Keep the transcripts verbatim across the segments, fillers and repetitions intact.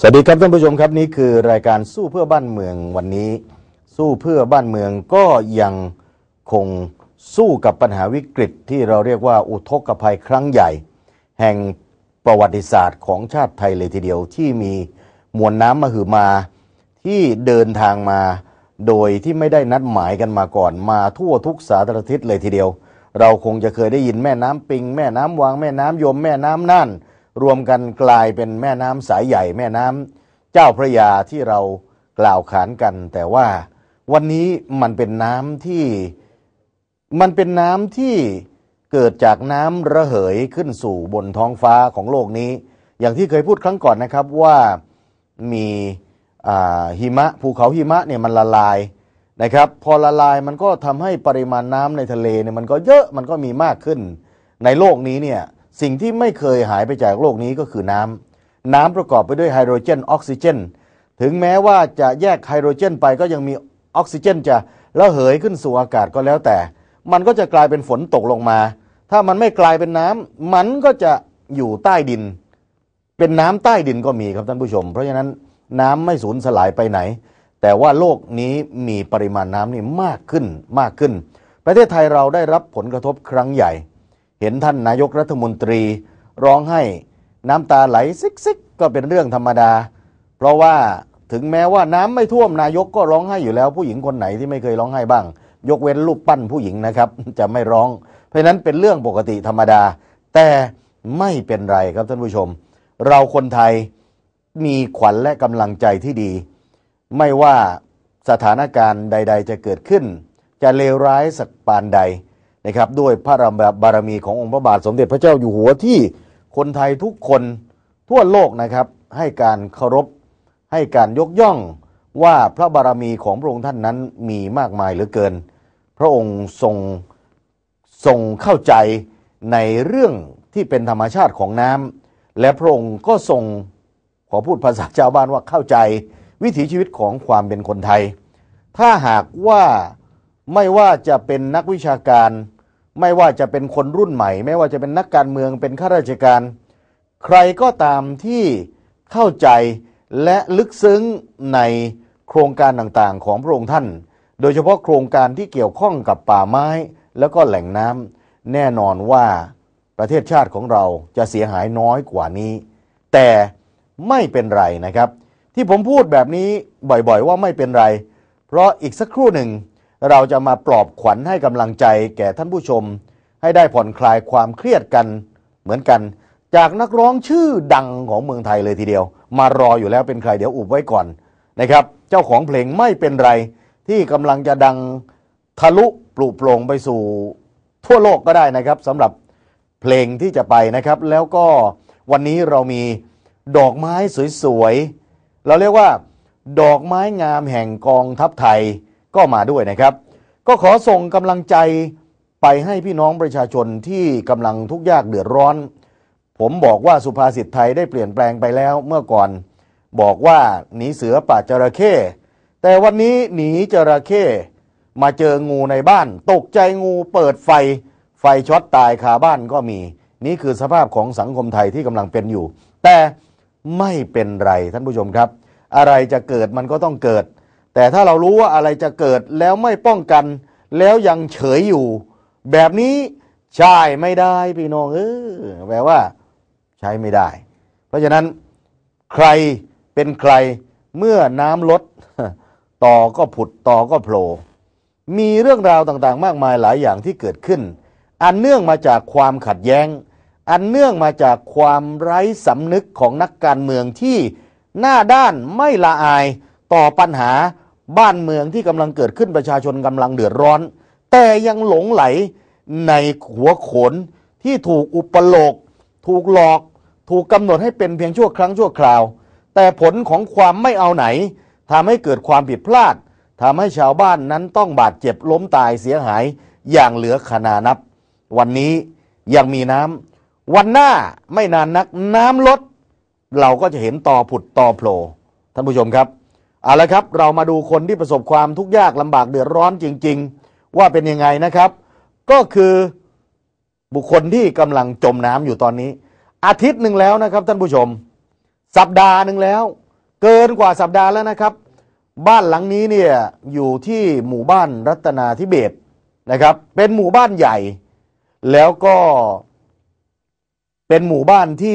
สวัสดีครับท่านผู้ชมครับนี่คือรายการสู้เพื่อบ้านเมืองวันนี้สู้เพื่อบ้านเมืองก็ยังคงสู้กับปัญหาวิกฤตที่เราเรียกว่าอุทกภัยครั้งใหญ่แห่งประวัติศาสตร์ของชาติไทยเลยทีเดียวที่มีมวลน้ำมหึมาที่เดินทางมาโดยที่ไม่ได้นัดหมายกันมาก่อนมาทั่วทุกสารทิศเลยทีเดียวเราคงจะเคยได้ยินแม่น้ำปิงแม่น้ำวังแม่น้ำยมแม่น้ำน่านรวมกันกลายเป็นแม่น้ำสายใหญ่แม่น้ำเจ้าพระยาที่เรากล่าวขานกันแต่ว่าวันนี้มันเป็นน้ำที่มันเป็นน้ำที่เกิดจากน้ำระเหยขึ้นสู่บนท้องฟ้าของโลกนี้อย่างที่เคยพูดครั้งก่อนนะครับว่ามีหิมะภูเขาหิมะเนี่ยมันละลายนะครับพอละลายมันก็ทำให้ปริมาณน้ำในทะเลเนี่ยมันก็เยอะมันก็มีมากขึ้นในโลกนี้เนี่ยสิ่งที่ไม่เคยหายไปจากโลกนี้ก็คือน้ำน้ำประกอบไปด้วยไฮโดรเจนออกซิเจนถึงแม้ว่าจะแยกไฮโดรเจนไปก็ยังมีออกซิเจนจะระเหยขึ้นสู่อากาศก็แล้วแต่มันก็จะกลายเป็นฝนตกลงมาถ้ามันไม่กลายเป็นน้ำมันก็จะอยู่ใต้ดินเป็นน้ำใต้ดินก็มีครับท่านผู้ชมเพราะฉะนั้นน้ำไม่สูญสลายไปไหนแต่ว่าโลกนี้มีปริมาณน้ำนี่มากขึ้นมากขึ้นประเทศไทยเราได้รับผลกระทบครั้งใหญ่เห็นท่านนายกรัฐมนตรีร้องไห้น้ำตาไหลซิกๆก็เป็นเรื่องธรรมดาเพราะว่าถึงแม้ว่าน้ำไม่ท่วมนายกก็ร้องไห้อยู่แล้วผู้หญิงคนไหนที่ไม่เคยร้องไห้บ้างยกเว้นรูปปั้นผู้หญิงนะครับจะไม่ร้องเพราะฉะนั้นเป็นเรื่องปกติธรรมดาแต่ไม่เป็นไรครับท่านผู้ชมเราคนไทยมีขวัญและกำลังใจที่ดีไม่ว่าสถานการณ์ใดๆจะเกิดขึ้นจะเลวร้ายสักปานใดนะครับด้วยพระบารมีขององค์พระบาทสมเด็จพระเจ้าอยู่หัวที่คนไทยทุกคนทั่วโลกนะครับให้การเคารพให้การยกย่องว่าพระบารมีของพระองค์ท่านนั้นมีมากมายเหลือเกินพระองค์ทรงทรงเข้าใจในเรื่องที่เป็นธรรมชาติของน้ำและพระองค์ก็ทรงขอพูดภาษาชาวบ้านว่าเข้าใจวิถีชีวิตของความเป็นคนไทยถ้าหากว่าไม่ว่าจะเป็นนักวิชาการไม่ว่าจะเป็นคนรุ่นใหม่ไม่ว่าจะเป็นนักการเมืองเป็นข้าราชการใครก็ตามที่เข้าใจและลึกซึ้งในโครงการต่างๆของพระองค์ท่านโดยเฉพาะโครงการที่เกี่ยวข้องกับป่าไม้แล้วก็แหล่งน้ำแน่นอนว่าประเทศชาติของเราจะเสียหายน้อยกว่านี้แต่ไม่เป็นไรนะครับที่ผมพูดแบบนี้บ่อยๆว่าไม่เป็นไรเพราะอีกสักครู่หนึ่งเราจะมาปลอบขวัญให้กำลังใจแก่ท่านผู้ชมให้ได้ผ่อนคลายความเครียดกันเหมือนกันจากนักร้องชื่อดังของเมืองไทยเลยทีเดียวมารออยู่แล้วเป็นใครเดี๋ยวอุบไว้ก่อนนะครับเจ้าของเพลงไม่เป็นไรที่กำลังจะดังทะลุปลุกโปร่งไปสู่ทั่วโลกก็ได้นะครับสำหรับเพลงที่จะไปนะครับแล้วก็วันนี้เรามีดอกไม้สวยๆเราเรียกว่าดอกไม้งามแห่งกองทัพไทยก็มาด้วยนะครับก็ขอส่งกำลังใจไปให้พี่น้องประชาชนที่กำลังทุกข์ยากเดือดร้อนผมบอกว่าสุภาษิตไทยได้เปลี่ยนแปลงไปแล้วเมื่อก่อนบอกว่าหนีเสือป่าจระเข้แต่วันนี้หนีจระเข้มาเจองูในบ้านตกใจงูเปิดไฟไฟช็อตตายคาบ้านก็มีนี่คือสภาพของสังคมไทยที่กำลังเป็นอยู่แต่ไม่เป็นไรท่านผู้ชมครับอะไรจะเกิดมันก็ต้องเกิดแต่ถ้าเรารู้ว่าอะไรจะเกิดแล้วไม่ป้องกันแล้วยังเฉยอยู่แบบนี้ใช่ไม่ได้พี่น้องเออแปลว่าใช้ไม่ได้เพราะฉะนั้นใครเป็นใครเมื่อน้ำลดต่อก็ผุดต่อก็โผล่มีเรื่องราวต่างๆมากมายหลายอย่างที่เกิดขึ้นอันเนื่องมาจากความขัดแย้งอันเนื่องมาจากความไร้สำนึกของนักการเมืองที่หน้าด้านไม่ละอายต่อปัญหาบ้านเมืองที่กำลังเกิดขึ้นประชาชนกำลังเดือดร้อนแต่ยังหลงไหลในหัวโขนที่ถูกอุปโลกถูกหลอกถูกกำหนดให้เป็นเพียงชั่วครั้งชั่วคราวแต่ผลของความไม่เอาไหนทำให้เกิดความผิดพลาดทำให้ชาวบ้านนั้นต้องบาดเจ็บล้มตายเสียหายอย่างเหลือขนานับวันนี้ยังมีน้ำวันหน้าไม่นานนักน้ำลดเราก็จะเห็นต่อผุดต่อโผล่ท่านผู้ชมครับเอาละครับเรามาดูคนที่ประสบความทุกข์ยากลำบากเดือดร้อนจริงๆว่าเป็นยังไงนะครับก็คือบุคคลที่กำลังจมน้ำอยู่ตอนนี้อาทิตย์หนึ่งแล้วนะครับท่านผู้ชมสัปดาห์หนึ่งแล้วเกินกว่าสัปดาห์แล้วนะครับบ้านหลังนี้เนี่ยอยู่ที่หมู่บ้านรัตนาธิเบศรนะครับเป็นหมู่บ้านใหญ่แล้วก็เป็นหมู่บ้านที่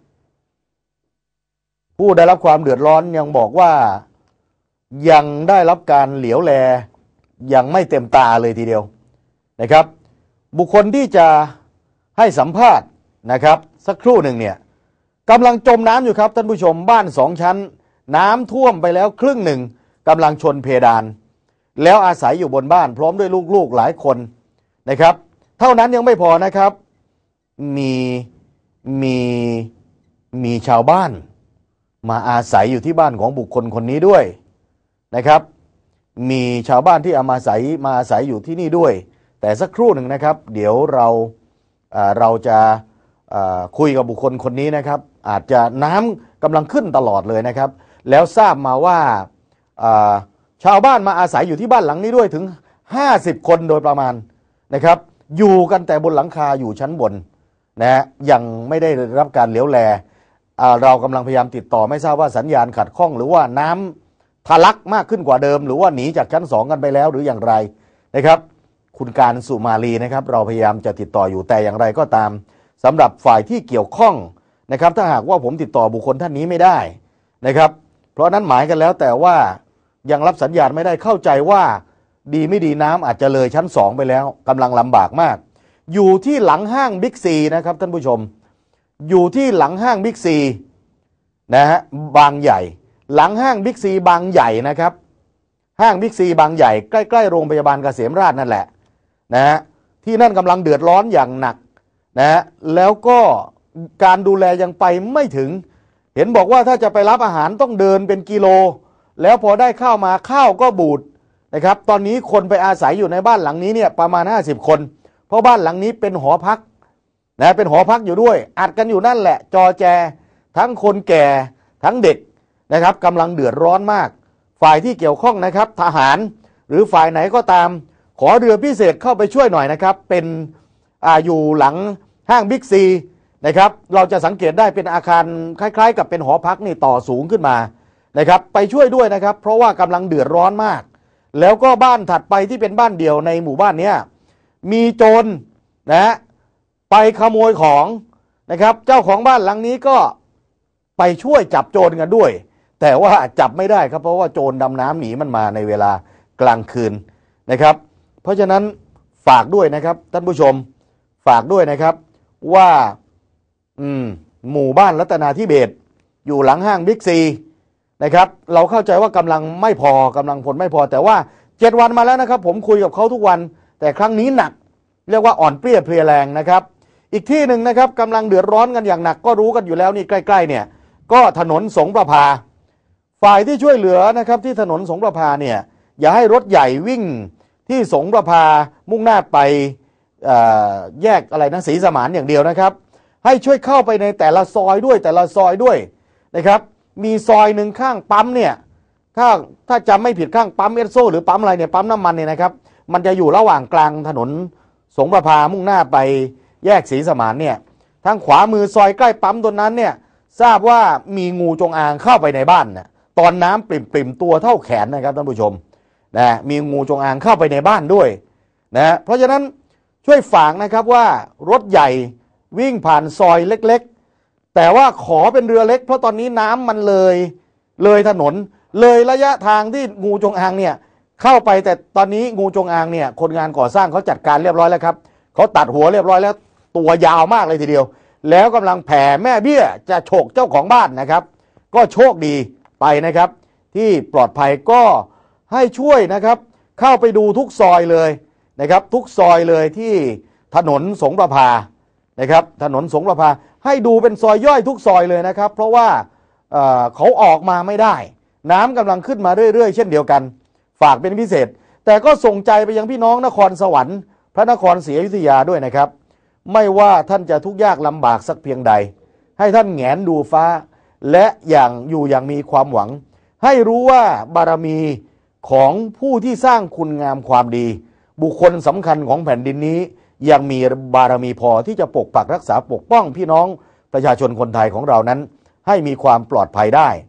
ผู้ได้รับความเดือดร้อนยังบอกว่ายังได้รับการเหลียวแลยังไม่เต็มตาเลยทีเดียวนะครับบุคคลที่จะให้สัมภาษณ์นะครับสักครู่หนึ่งเนี่ยกำลังจมน้ำอยู่ครับท่านผู้ชมบ้านสองชั้นน้ำท่วมไปแล้วครึ่งหนึ่งกำลังชนเพดานแล้วอาศัยอยู่บนบ้านพร้อมด้วยลูกๆหลายคนนะครับเท่านั้นยังไม่พอนะครับมีมีมีชาวบ้านมาอาศัยอยู่ที่บ้านของบุคคลคนนี้ด้วยนะครับมีชาวบ้านที่เอามาอาศัยมาอาศัยอยู่ที่นี่ด้วยแต่สักครู่หนึ่งนะครับเดี๋ยวเราเราจะคุยกับบุคคลคนนี้นะครับอาจจะน้ำกำลังขึ้นตลอดเลยนะครับแล้วทราบมาว่าชาวบ้านมาอาศัยอยู่ที่บ้านหลังนี้ด้วยถึงห้าสิบคนโดยประมาณนะครับอยู่กันแต่บนหลังคาอยู่ชั้นบนนะฮะยังไม่ได้รับการเหลียวแลเรากำลังพยายามติดต่อไม่ทราบว่าสัญญาณขัดข้องหรือว่าน้ำทะลักมากขึ้นกว่าเดิมหรือว่าหนีจากชั้นสองกันไปแล้วหรืออย่างไรนะครับคุณการสุมาลีนะครับเราพยายามจะติดต่ออยู่แต่อย่างไรก็ตามสำหรับฝ่ายที่เกี่ยวข้องนะครับถ้าหากว่าผมติดต่อบุคคลท่านนี้ไม่ได้นะครับเพราะนั้นหมายกันแล้วแต่ว่ายังรับสัญญาณไม่ได้เข้าใจว่าดีไม่ดีน้ำอาจจะเลยชั้นสองไปแล้วกำลังลำบากมากอยู่ที่หลังห้างบิ๊กซีนะครับท่านผู้ชมอยู่ที่หลังห้างบิ๊กซีนะฮะบางใหญ่หลังห้างบิ๊กซีบางใหญ่นะครับห้างบิ๊กซีบางใหญ่ใกล้ๆโรงพยาบาลเกษมราษฎร์นั่นแหละนะฮะที่นั่นกำลังเดือดร้อนอย่างหนักนะฮะแล้วก็การดูแลยังไปไม่ถึงเห็นบอกว่าถ้าจะไปรับอาหารต้องเดินเป็นกิโลแล้วพอได้ข้าวมาข้าวก็บูดนะครับตอนนี้คนไปอาศัยอยู่ในบ้านหลังนี้เนี่ยประมาณห้าสิบคนเพราะบ้านหลังนี้เป็นหอพักนะเป็นหอพักอยู่ด้วยอัดกันอยู่นั่นแหละจอแจทั้งคนแก่ทั้งเด็กนะครับกำลังเดือดร้อนมากฝ่ายที่เกี่ยวข้องนะครับทหารหรือฝ่ายไหนก็ตามขอเรือพิเศษเข้าไปช่วยหน่อยนะครับเป็นอ่าอยู่หลังห้างบิ๊กซีนะครับเราจะสังเกตได้เป็นอาคารคล้ายๆกับเป็นหอพักนี่ต่อสูงขึ้นมานะครับไปช่วยด้วยนะครับเพราะว่ากำลังเดือดร้อนมากแล้วก็บ้านถัดไปที่เป็นบ้านเดี่ยวในหมู่บ้านนี้มีโจรนะไปขโมยของนะครับเจ้าของบ้านหลังนี้ก็ไปช่วยจับโจรกันด้วยแต่ว่าจับไม่ได้ครับเพราะว่าโจรดำน้ำหนีมันมาในเวลากลางคืนนะครับเพราะฉะนั้นฝากด้วยนะครับท่านผู้ชมฝากด้วยนะครับว่าอืมหมู่บ้านรัตนาธิเบศรอยู่หลังห้างบิ๊กซีนะครับเราเข้าใจว่ากำลังไม่พอกำลังพลไม่พอแต่ว่าเจ็ดวันมาแล้วนะครับผมคุยกับเขาทุกวันแต่ครั้งนี้หนักเรียกว่าอ่อนเปรี้ยเพลียแรงนะครับอีกที่หนึ่งนะครับกำลังเดือดร้อนกันอย่างหนักก็รู้กันอยู่แล้วนี่ใกล้ๆเนี่ยก็ถนนสงประภาฝ่ายที่ช่วยเหลือนะครับที่ถนนสงประภาเนี่ยอย่าให้รถใหญ่วิ่งที่สงประภามุ่งหน้าไปแยกอะไรนะศรีสมานอย่างเดียวนะครับให้ช่วยเข้าไปในแต่ละซอยด้วยแต่ละซอยด้วยนะครับมีซอยหนึ่งข้างปั๊มเนี่ยถ้าถ้าจำไม่ผิดข้างปั๊มเอสโซหรือปั๊มอะไรเนี่ยปั๊มน้ำมันเนี่ยนะครับมันจะอยู่ระหว่างกลางถนนสงประภามุ่งหน้าไปแยกศรีสมานเนี่ยทางขวามือซอยใกล้ปั๊มตรงนั้นเนี่ยทราบว่ามีงูจงอางเข้าไปในบ้านนะตอนน้ำปริ่มๆตัวเท่าแขนนะครับท่านผู้ชมนะมีงูจงอางเข้าไปในบ้านด้วยนะเพราะฉะนั้นช่วยฝากนะครับว่ารถใหญ่วิ่งผ่านซอยเล็กๆแต่ว่าขอเป็นเรือเล็กเพราะตอนนี้น้ำมันเลยเลยถนนเลยระยะทางที่งูจงอางเนี่ยเข้าไปแต่ตอนนี้งูจงอางเนี่ยคนงานก่อสร้างเขาจัดการเรียบร้อยแล้วครับเขาตัดหัวเรียบร้อยแล้วตัวยาวมากเลยทีเดียวแล้วกำลังแผ่แม่เบี้ยจะฉกเจ้าของบ้านนะครับก็โชคดีไปนะครับที่ปลอดภัยก็ให้ช่วยนะครับเข้าไปดูทุกซอยเลยนะครับทุกซอยเลยที่ถนนสงประภานะครับถนนสงประภาให้ดูเป็นซอยย่อยทุกซอยเลยนะครับเพราะว่า เอ่อ เขาออกมาไม่ได้น้ำกำลังขึ้นมาเรื่อยๆเช่นเดียวกันฝากเป็นพิเศษแต่ก็ส่งใจไปยังพี่น้องนครสวรรค์พระนครศรีอยุธยาด้วยนะครับไม่ว่าท่านจะทุกข์ยากลำบากสักเพียงใดให้ท่านแงนดูฟ้าและอย่างอยู่อย่างมีความหวังให้รู้ว่าบารมีของผู้ที่สร้างคุณงามความดีบุคคลสำคัญของแผ่นดินนี้ยังมีบารมีพอที่จะปกปักรักษาปกป้องพี่น้องประชาชนคนไทยของเรานั้นให้มีความปลอดภัยได้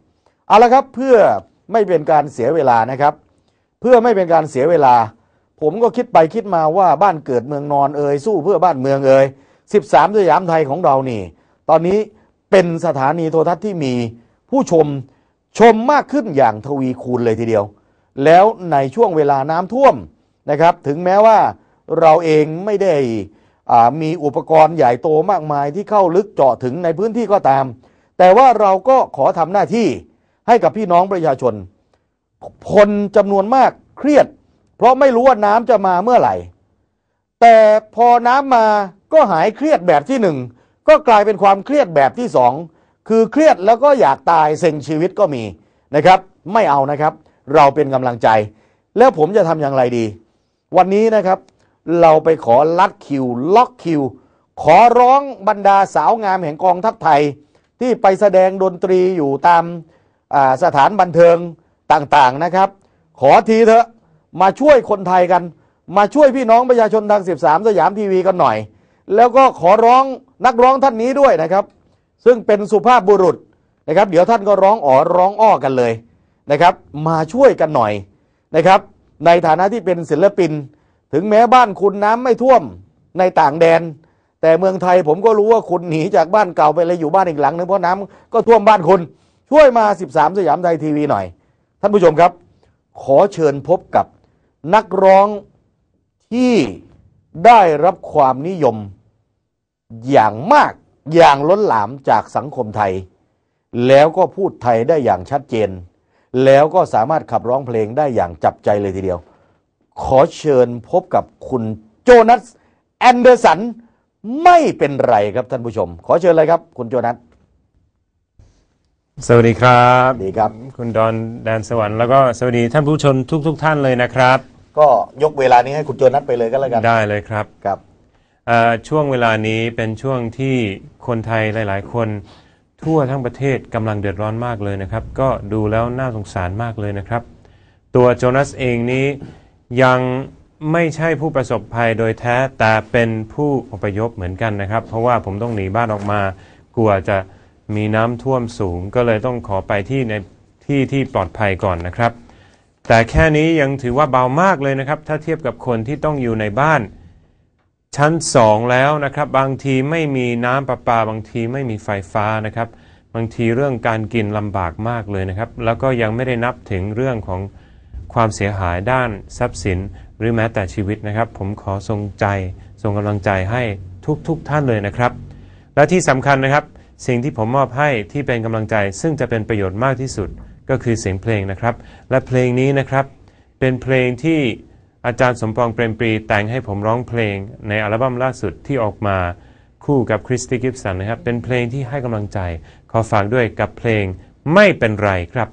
เอาละครับเพื่อไม่เป็นการเสียเวลานะครับเพื่อไม่เป็นการเสียเวลาผมก็คิดไปคิดมาว่าบ้านเกิดเมืองนอนเอ่ยสู้เพื่อบ้านเมืองเอ่ยสิบสามสยามไทยของเรานี่ตอนนี้เป็นสถานีโทรทัศน์ที่มีผู้ชมชมมากขึ้นอย่างทวีคูณเลยทีเดียวแล้วในช่วงเวลาน้ำท่วมนะครับถึงแม้ว่าเราเองไม่ได้มีอุปกรณ์ใหญ่โตมากมายที่เข้าลึกเจาะถึงในพื้นที่ก็ตามแต่ว่าเราก็ขอทำหน้าที่ให้กับพี่น้องประชาชนคนจำนวนมากเครียดเพราะไม่รู้ว่าน้ำจะมาเมื่อไหร่แต่พอน้ำมาก็หายเครียดแบบที่หนึ่งก็กลายเป็นความเครียดแบบที่สองคือเครียดแล้วก็อยากตายเซ็งชีวิตก็มีนะครับไม่เอานะครับเราเป็นกำลังใจแล้วผมจะทำอย่างไรดีวันนี้นะครับเราไปขอลัดคิวล็อกคิวขอร้องบรรดาสาวงามแห่งกองทัพไทยที่ไปแสดงดนตรีอยู่ตามสถานบันเทิงต่างๆนะครับขอทีเถอะมาช่วยคนไทยกันมาช่วยพี่น้องประชาชนทางสิบสามสยามทีวีกันหน่อยแล้วก็ขอร้องนักร้องท่านนี้ด้วยนะครับซึ่งเป็นสุภาพบุรุษนะครับเดี๋ยวท่านก็ร้องอ๋อร้องอ้อกันเลยนะครับมาช่วยกันหน่อยนะครับในฐานะที่เป็นศิลปินถึงแม้บ้านคุณน้ำไม่ท่วมในต่างแดนแต่เมืองไทยผมก็รู้ว่าคุณหนีจากบ้านเก่าไปเลยอยู่บ้านอีกหลังนึงเพราะน้ำก็ท่วมบ้านคุณช่วยมาสิบสามสยามไทยทีวีหน่อยท่านผู้ชมครับขอเชิญพบกับนักร้องที่ได้รับความนิยมอย่างมากอย่างล้นหลามจากสังคมไทยแล้วก็พูดไทยได้อย่างชัดเจนแล้วก็สามารถขับร้องเพลงได้อย่างจับใจเลยทีเดียวขอเชิญพบกับคุณโจนัสแอนเดอร์สันไม่เป็นไรครับท่านผู้ชมขอเชิญเลยครับคุณโจนัสสวัสดีครับดีครับคุณดอนแดนสวรรค์แล้วก็สวัสดีท่านผู้ชมทุกๆ ท, ท่านเลยนะครับก็ยกเวลานี้ให้คุณโจนัสไปเลยก็แล้วกันได้เลยครับครับช่วงเวลานี้เป็นช่วงที่คนไทยหลายๆคนทั่วทั้งประเทศกำลังเดือดร้อนมากเลยนะครับก็ดูแล้วน่าสงสารมากเลยนะครับตัวโจนัสเองนี้ยังไม่ใช่ผู้ประสบภัยโดยแท้แต่เป็นผู้อพยพเหมือนกันนะครับเพราะว่าผมต้องหนีบ้านออกมากลัวจะมีน้ำท่วมสูงก็เลยต้องขอไปที่ในที่ที่ปลอดภัยก่อนนะครับแต่แค่นี้ยังถือว่าเบามากเลยนะครับถ้าเทียบกับคนที่ต้องอยู่ในบ้านชั้นสองแล้วนะครับบางทีไม่มีน้ำประปาบางทีไม่มีไฟฟ้านะครับบางทีเรื่องการกินลำบากมากเลยนะครับแล้วก็ยังไม่ได้นับถึงเรื่องของความเสียหายด้านทรัพย์สินหรือแม้แต่ชีวิตนะครับผมขอส่งใจส่งกำลังใจให้ทุกๆ ท่านเลยนะครับและที่สำคัญนะครับสิ่งที่ผมมอบให้ที่เป็นกำลังใจซึ่งจะเป็นประโยชน์มากที่สุดก็คือเสียงเพลงนะครับและเพลงนี้นะครับเป็นเพลงที่อาจารย์สมปองเปรมปรีแต่งให้ผมร้องเพลงในอัลบั้มล่าสุดที่ออกมาคู่กับคริสตี้กิฟสันนะครับเป็นเพลงที่ให้กำลังใจขอฝากด้วยกับเพลงไม่เป็นไรครับ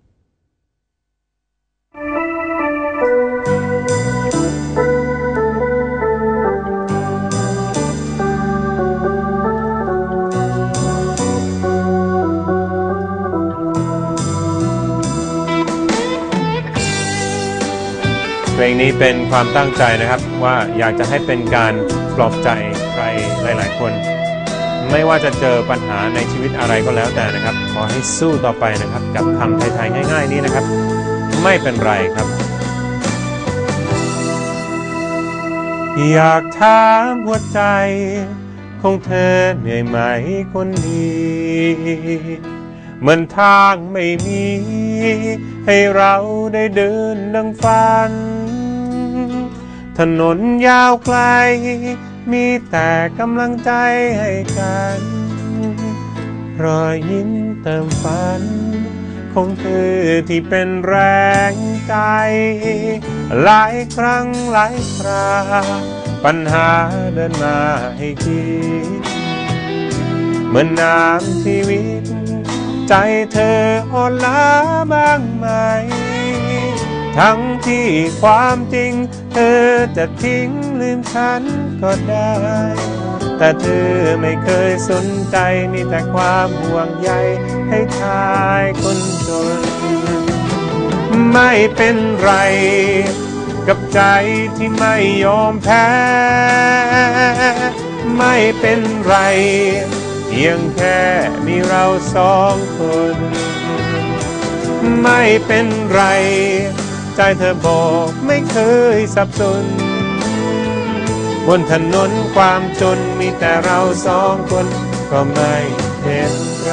เพลงนี้เป็นความตั้งใจนะครับว่าอยากจะให้เป็นการปลอบใจใครหลายๆคนไม่ว่าจะเจอปัญหาในชีวิตอะไรก็แล้วแต่นะครับขอให้สู้ต่อไปนะครับกับคำไทยๆง่ายๆนี้นะครับไม่เป็นไรครับอยากถามหัวใจของเธอเหนื่อยไหมคนดีเหมือนทางไม่มีให้เราได้เดินดังฝันถนนยาวไกลมีแต่กำลังใจให้กันรอยยิ้มเติมฝันของเธอที่เป็นแรงใจหลายครั้งหลายคราปัญหาเดินมาให้คิดเหมือนน้ำชีวิตใจเธออ่อนล้าบ้างไหมทั้งที่ความจริงเธอจะทิ้งลืมฉันก็ได้แต่เธอไม่เคยสนใจมีแต่ความห่วงใยให้ชายคนจนไม่เป็นไรกับใจที่ไม่ยอมแพ้ไม่เป็นไรเพียงแค่มีเราสองคนไม่เป็นไรใจเธอบอกไม่เคยสับสนบนถนนความจนมีแต่เราสองคนก็ไม่เป็นไร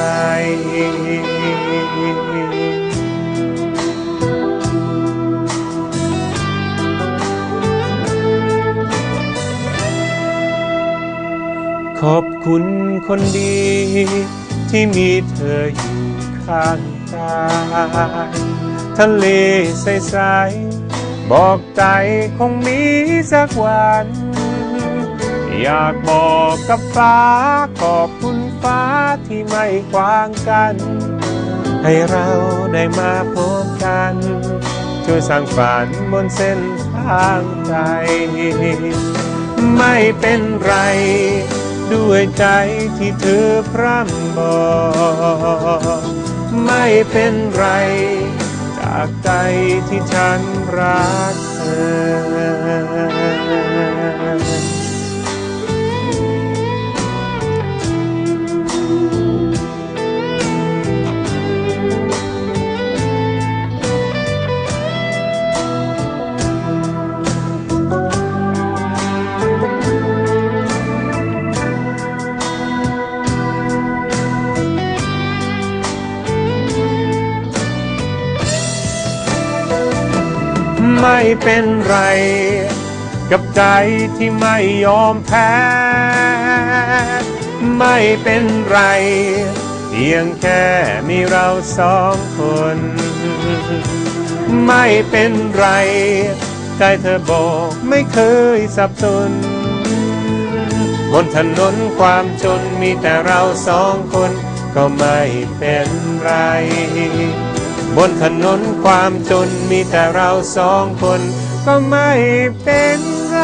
ขอบคุณคนดีที่มีเธออยู่ข้างกายทะเลใสๆบอกใจคงมีสักวันอยากบอกกับฟ้าขอบคุณฟ้าที่ไม่ขวางกันให้เราได้มาพบกันช่วยสร้างฝันบนเส้นทางใจไม่เป็นไรด้วยใจที่เธอพร่ำบอกไม่เป็นไรจากใจที่ฉันรักเธอไม่เป็นไรกับใจที่ไม่ยอมแพ้ไม่เป็นไรเพียงแค่มีเราสองคนไม่เป็นไรใจเธอบอกไม่เคยสับสนบนถนนความจนมีแต่เราสองคนก็ไม่เป็นไรบนถนนความจนมีแต่เราสองคนก็ไม่เป็นไร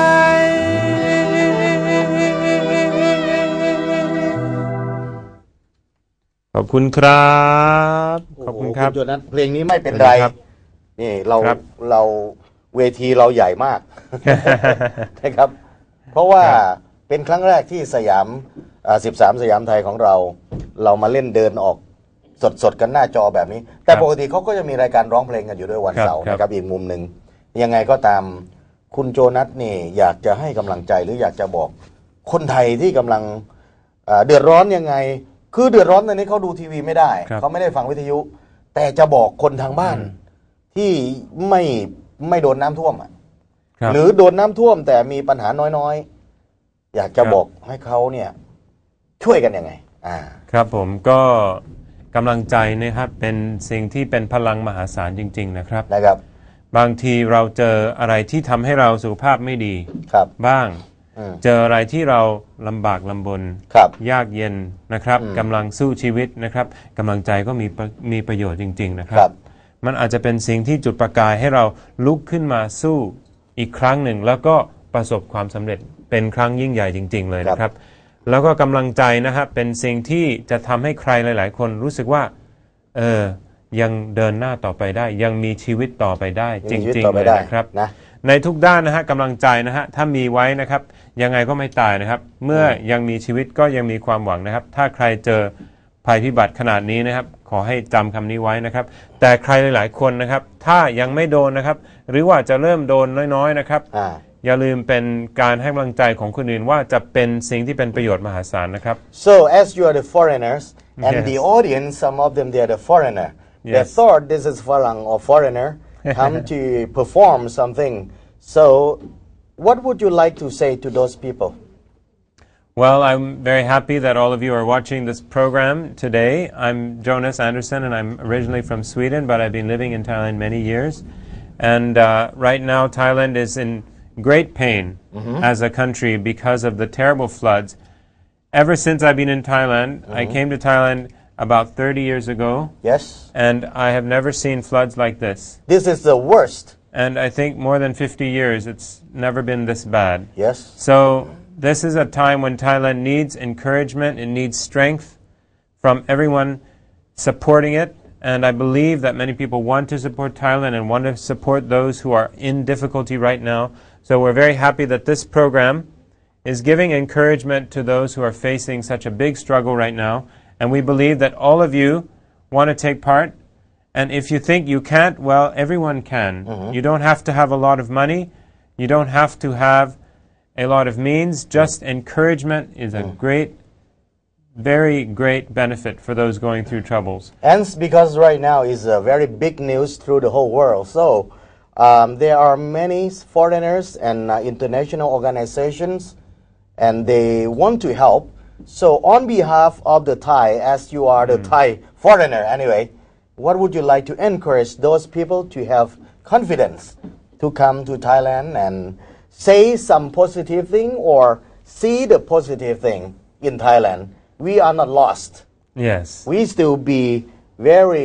ขอบคุณครับขอบคุณครับโจนัสเพลงนี้ไม่เป็นไรนี่เราเราเวทีเราใหญ่มากนะครับเพราะว่าเป็นครั้งแรกที่สยามสิบสามสยามไทยของเราเรามาเล่นเดินออกสดๆกันหน้าจอแบบนี้แต่ปกติเขาก็จะมีรายการร้องเพลงกันอยู่ด้วยวันเสาร์นะครับอีกมุมหนึ่งยังไงก็ตามคุณโจนัสนี่อยากจะให้กำลังใจหรืออยากจะบอกคนไทยที่กำลังเดือดร้อนยังไงคือเดือดร้อนตอนนี้เขาดูทีวีไม่ได้เขาไม่ได้ฟังวิทยุแต่จะบอกคนทางบ้านที่ไม่ไม่โดนน้ำท่วมหรือโดนน้ำท่วมแต่มีปัญหาน้อยๆอยากจะบอกให้เขาเนี่ยช่วยกันยังไงอ่าครับผมก็กำลังใจนะครับเป็นสิ่งที่เป็นพลังมหาศาลจริงๆนะครับนะครับบางทีเราเจออะไรที่ทำให้เราสุขภาพไม่ดีครับบ้างเจออะไรที่เราลำบากลำบนยากเย็นนะครับกำลังสู้ชีวิตนะครับกำลังใจก็มีมีประโยชน์จริงๆนะครับมันอาจจะเป็นสิ่งที่จุดประกายให้เราลุกขึ้นมาสู้อีกครั้งหนึ่งแล้วก็ประสบความสำเร็จเป็นครั้งยิ่งใหญ่จริงๆเลยนะครับแล้วก็กำลังใจนะครับเป็นสิ่งที่จะทำให้ใครหลายๆคนรู้สึกว่าเออยังเดินหน้าต่อไปได้ยังมีชีวิตต่อไปได้จริงๆเลยนะครับนะในทุกด้านนะฮะกำลังใจนะฮะถ้ามีไว้นะครับยังไงก็ไม่ตายนะครับเมื่อยังมีชีวิตก็ยังมีความหวังนะครับถ้าใครเจอภัยพิบัติขนาดนี้นะครับขอให้จำคำนี้ไว้นะครับแต่ใครหลายๆคนนะครับถ้ายังไม่โดนนะครับหรือว่าจะเริ่มโดนน้อยๆนะครับอย่าลืมเป็นการให้กำลังใจของคนอื่นว่าจะเป็นสิ่งที่เป็นประโยชน์มหาศาลนะครับ so as you are the foreigners and yes. the audience some of them they are the foreigner yes. they thought this is Farang or foreigner come to perform something so what would you like to say to those people well I'm very happy that all of you are watching this program today I'm Jonas Anderson and I'm originally from Sweden but I've been living in Thailand many years and uh, right now Thailand is in great pain mm-hmm. as a country because of the terrible floods. Ever since I've been in Thailand, mm-hmm. I came to Thailand about thirty years ago. Yes. And I have never seen floods like this. This is the worst. And I think more than fifty years, it's never been this bad. Yes. So this is a time when Thailand needs encouragement, it needs strength from everyone supporting it. And I believe that many people want to support Thailand and want to support those who are in difficulty right now. So we're very happy that this program is giving encouragement to those who are facing such a big struggle right now. And we believe that all of you want to take part And if you think you can't, well, everyone can. You don't have to have a lot of money. You don't have to have a lot of means. Just encouragement is a great, very great benefit for those going through troubles. And because right now is a very big news through the whole world. So um, there are many foreigners and uh, international organizations, and they want to help. So on behalf of the Thai, as you are the Thai foreigner anyway, what would you like to encourage those people to have confidence to come to Thailand and say some positive thing or see the positive thing in Thailand? We are not lost. Yes. We still be very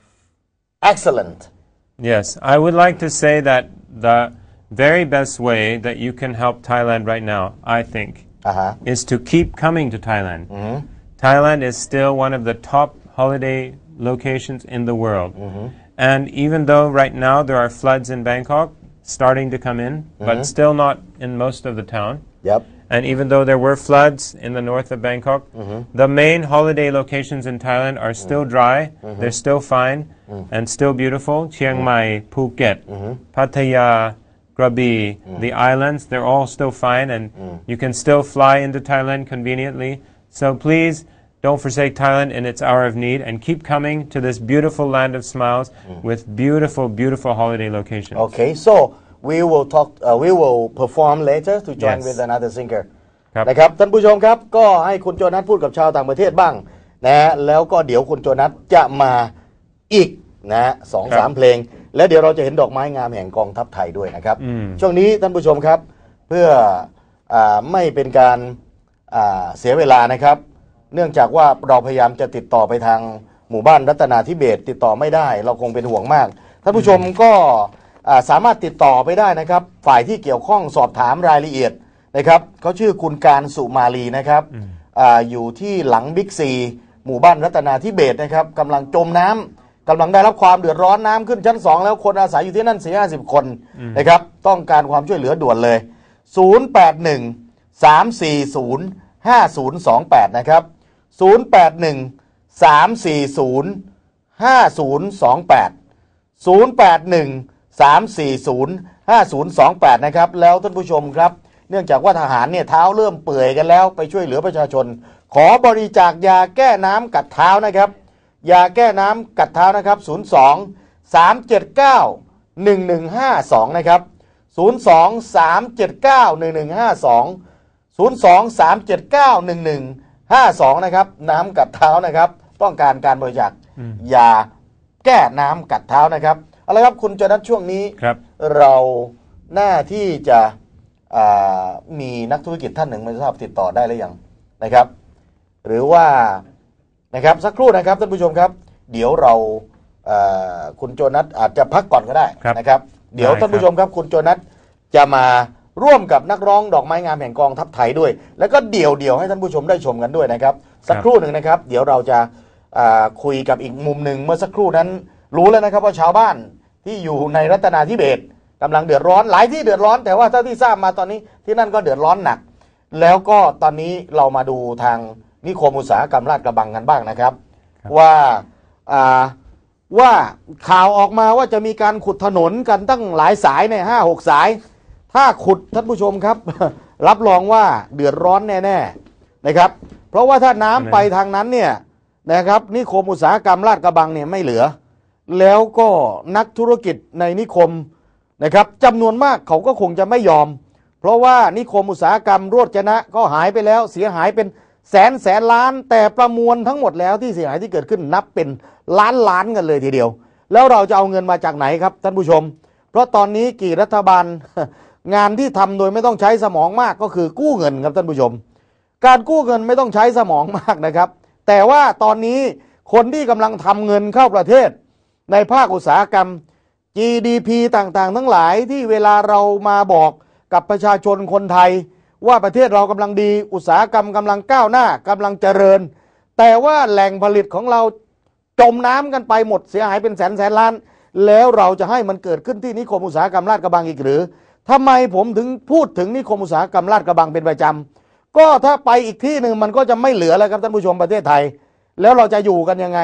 excellent. Yes. I would like to say that the very best way that you can help Thailand right now, I think, Uh-huh. is to keep coming to Thailand. Thailand is still one of the top holiday locations in the world. And even though right now there are floods in Bangkok starting to come in, but still not in most of the town. Yep. And even though there were floods in the north of Bangkok, the main holiday locations in Thailand are still dry, they're still fine, and still beautiful. Chiang Mai, Phuket, Pattaya, Krabi, the islands, they're all still fine, and you can still fly into Thailand conveniently. So please, don't forsake Thailand in its hour of need, and keep coming to this beautiful land of smiles with beautiful, beautiful holiday locations. Okay, so we will talk. Uh, we will perform later to join Yes. with another singer. ครับนะครับท่านผู้ชมครับก็ให้คุณโจนัสพูดกับชาวต่างประเทศบ้างนะแล้วก็เดี๋ยวคุณโจนัสจะมาอีกนะสองสามเพลง แล้วเดี๋ยวเราจะเห็นดอกไม้งามแห่งกองทัพไทยด้วยนะครับ ช่วงนี้ท่านผู้ชมครับเพื่ออาไม่เป็นการอ่าเสียเวลานะครับ เนื่องจากว่าเราพยายามจะติดต่อไปทางหมู่บ้านรัตนาธิเบศรติดต่อไม่ได้ เราคงเป็นห่วงมากท่านผู้ชมก็อ่าสามารถติดต่อไปได้นะครับ ฝ่ายที่เกี่ยวข้องสอบถามรายละเอียดนะครับเขาชื่อคุณการสุมาลีนะครับอาอยู่ที่หลังบิ๊กซีหมู่บ้านรัตนาธิเบศรนะครับกำลังจมน้ำกำลังได้รับความเดือดร้อนน้ำขึ้นชั้นสองแล้วคนอาศัยอยู่ที่นั่นสี่ห้าสิบคนนะครับต้องการความช่วยเหลือด่วนเลยศูนย์ แปด หนึ่ง สาม สี่ ศูนย์ ห้า ศูนย์ สอง แปดนะครับศูนย์ แปด หนึ่ง สาม สี่ ศูนย์ ห้า ศูนย์ สอง แปด ศูนย์ แปด หนึ่ง สาม สี่ ศูนย์ ห้า ศูนย์ สอง แปดนะครับแล้วท่านผู้ชมครับเนื่องจากว่าทหารเนี่ยเท้าเริ่มเปื่อยกันแล้วไปช่วยเหลือประชาชนขอบริจาคยาแก้น้ำกัดเท้านะครับยาแก้น้ำกัดเท้านะครับศูนย์ สอง สาม เจ็ด เก้า หนึ่ง หนึ่ง ห้า สองนะครับศูนย์ สอง สาม เจ็ด เก้า หนึ่ง หนึ่ง ห้า สอง ศูนย์ สอง สาม เจ็ด เก้า หนึ่ง หนึ่ง ห้า สองนะครับน้ำกัดเท้านะครับต้องการการบริจาคยาแก้น้ำกัดเท้านะครับเอาละครับคุณจนัทช่วงนี้ครับเราหน้าที่จะอ่ามีนักธุรกิจท่านหนึ่งไม่ทราบติดต่อได้หรือยังนะครับ หรือว่านะครับสักครู่นะครับท่านผู้ชมครับ เดี๋ยวเราเอ่อคุณโจนัทอาจจะพักก่อนก็ได้ครับนะครับ เดี๋ยวได้ท่านผู้ชมครับคุณโจนัทจะมาร่วมกับนักร้องดอกไม้งามแห่งกองทัพไทยด้วย แล้วก็เดี่ยวเดี่ยวๆให้ท่านผู้ชมได้ชมกันด้วยนะครับสักครู่หนึ่งนะครับ เดี๋ยวเราจะอ่าคุยกับอีกมุมหนึ่งเมื่อสักครู่นั้นรู้แล้วนะครับว่าชาวบ้านที่อยู่ในรัตนาธิเบศรกำลังเดือดร้อนหลายที่เดือดร้อนแต่ว่าเท่าที่ทราบมาตอนนี้ที่นั่นก็เดือดร้อนหนัก แล้วก็ตอนนี้เรามาดูทางนิคมอุตสาหกรรมลาดกระบังกันบ้างนะครับ ว่าอ่าว่าข่าวออกมาว่าจะมีการขุดถนนกันตั้งหลายสายเนี่ยห้าหกสาย ถ้าขุดท่านผู้ชมครับ รับรองว่าเดือดร้อนแน่ๆนะครับ เพราะว่าถ้าน้ำไปทางนั้นเนี่ยนะครับนิคมอุตสาหกรรมลาดกระบังเนี่ยไม่เหลือ แล้วก็นักธุรกิจในนิคมนะครับจำนวนมากเขาก็คงจะไม่ยอม เพราะว่านิคมอุตสาหกรรมโรจนะก็หายไปแล้วเสียหายเป็นแสนแสนล้าน แต่ประมวลทั้งหมดแล้วที่เสียหายที่เกิดขึ้นนับเป็นล้านล้านกันเลยทีเดียว แล้วเราจะเอาเงินมาจากไหนครับท่านผู้ชม เพราะตอนนี้กี่รัฐบาล งานที่ทำโดยไม่ต้องใช้สมองมากก็คือกู้เงินครับท่านผู้ชม การกู้เงินไม่ต้องใช้สมองมากนะครับ แต่ว่าตอนนี้คนที่กำลังทำเงินเข้าประเทศในภาคอุตสาหกรรม จี ดี พี ต่างๆทั้งหลายที่เวลาเรามาบอกกับประชาชนคนไทย ว่าประเทศเรากำลังดีอุตสาหกรรมกำลังก้าวหน้ากำลังเจริญ แต่ว่าแหล่งผลิตของเราจมน้ำกันไปหมดเสียหายเป็นแสนแสนล้าน แล้วเราจะให้มันเกิดขึ้นที่นิคมอุตสาหกรรมลาดกระบังอีกหรือทำไมผมถึงพูดถึงนิคมอุตสาหกรรมลาดกระบังเป็นประจำก็ถ้าไปอีกที่หนึ่งมันก็จะไม่เหลือแล้วครับท่านผู้ชมประเทศไทย แล้วเราจะอยู่กันยังไง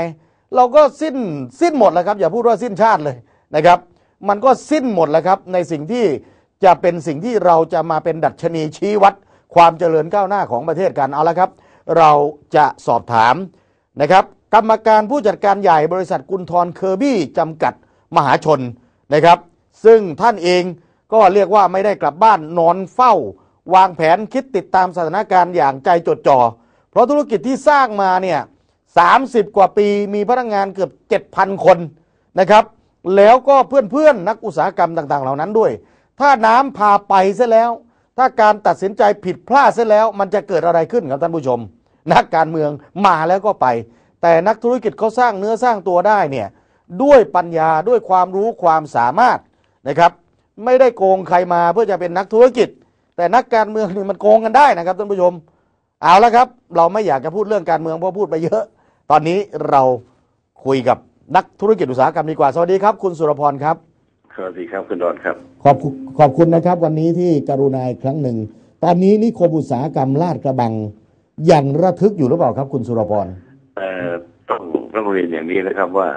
เราก็สิ้นสิ้นหมดแล้วครับอย่าพูดว่าสิ้นชาติเลยนะครับมันก็สิ้นหมดแล้วครับในสิ่งที่จะเป็นสิ่งที่เราจะมาเป็นดัชนีชี้วัดความเจริญก้าวหน้าของประเทศกันเอาละครับเราจะสอบถามนะครับกรรมการผู้จัดการใหญ่บริษัทกุลธรเคอร์บี้จำกัดมหาชนนะครับซึ่งท่านเองก็เรียกว่าไม่ได้กลับบ้านนอนเฝ้าวางแผนคิดติดตามสถานการณ์อย่างใจจดจ่อเพราะธุรกิจที่สร้างมาเนี่ยสามสิบกว่าปีมีพนักงานเกือบ เจ็ดพัน คนนะครับแล้วก็เพื่อนๆนักอุตสาหกรรมต่างๆเหล่านั้นด้วยถ้าน้ำพาไปเสียแล้วถ้าการตัดสินใจผิดพลาดเสียแล้วมันจะเกิดอะไรขึ้นครับท่านผู้ชมนักการเมืองมาแล้วก็ไปแต่นักธุรกิจเขาสร้างเนื้อสร้างตัวได้เนี่ยด้วยปัญญาด้วยความรู้ความสามารถนะครับไม่ได้โกงใครมาเพื่อจะเป็นนักธุรกิจแต่นักการเมืองนี่มันโกงกันได้นะครับท่านผู้ชมเอาละครับเราไม่อยากจะพูดเรื่องการเมืองเพราะพูดไปเยอะตอนนี้เราคุยกับนักธุรกิจอุตสาหกรรมดีกว่าสวัสดีครับคุณสุรพรครับสวัสดีครับคุณดอนครับขอบคุณขอบคุณนะครับวันนี้ที่กรุณาอีกครั้งหนึ่งตอนนี้นิคมอุตสาหกรรมลาดกระบังยังระทึกอยู่หรือเปล่าครับคุณสุรพรเอ่อต้องต้องเรียนอย่างนี้นะครับว่า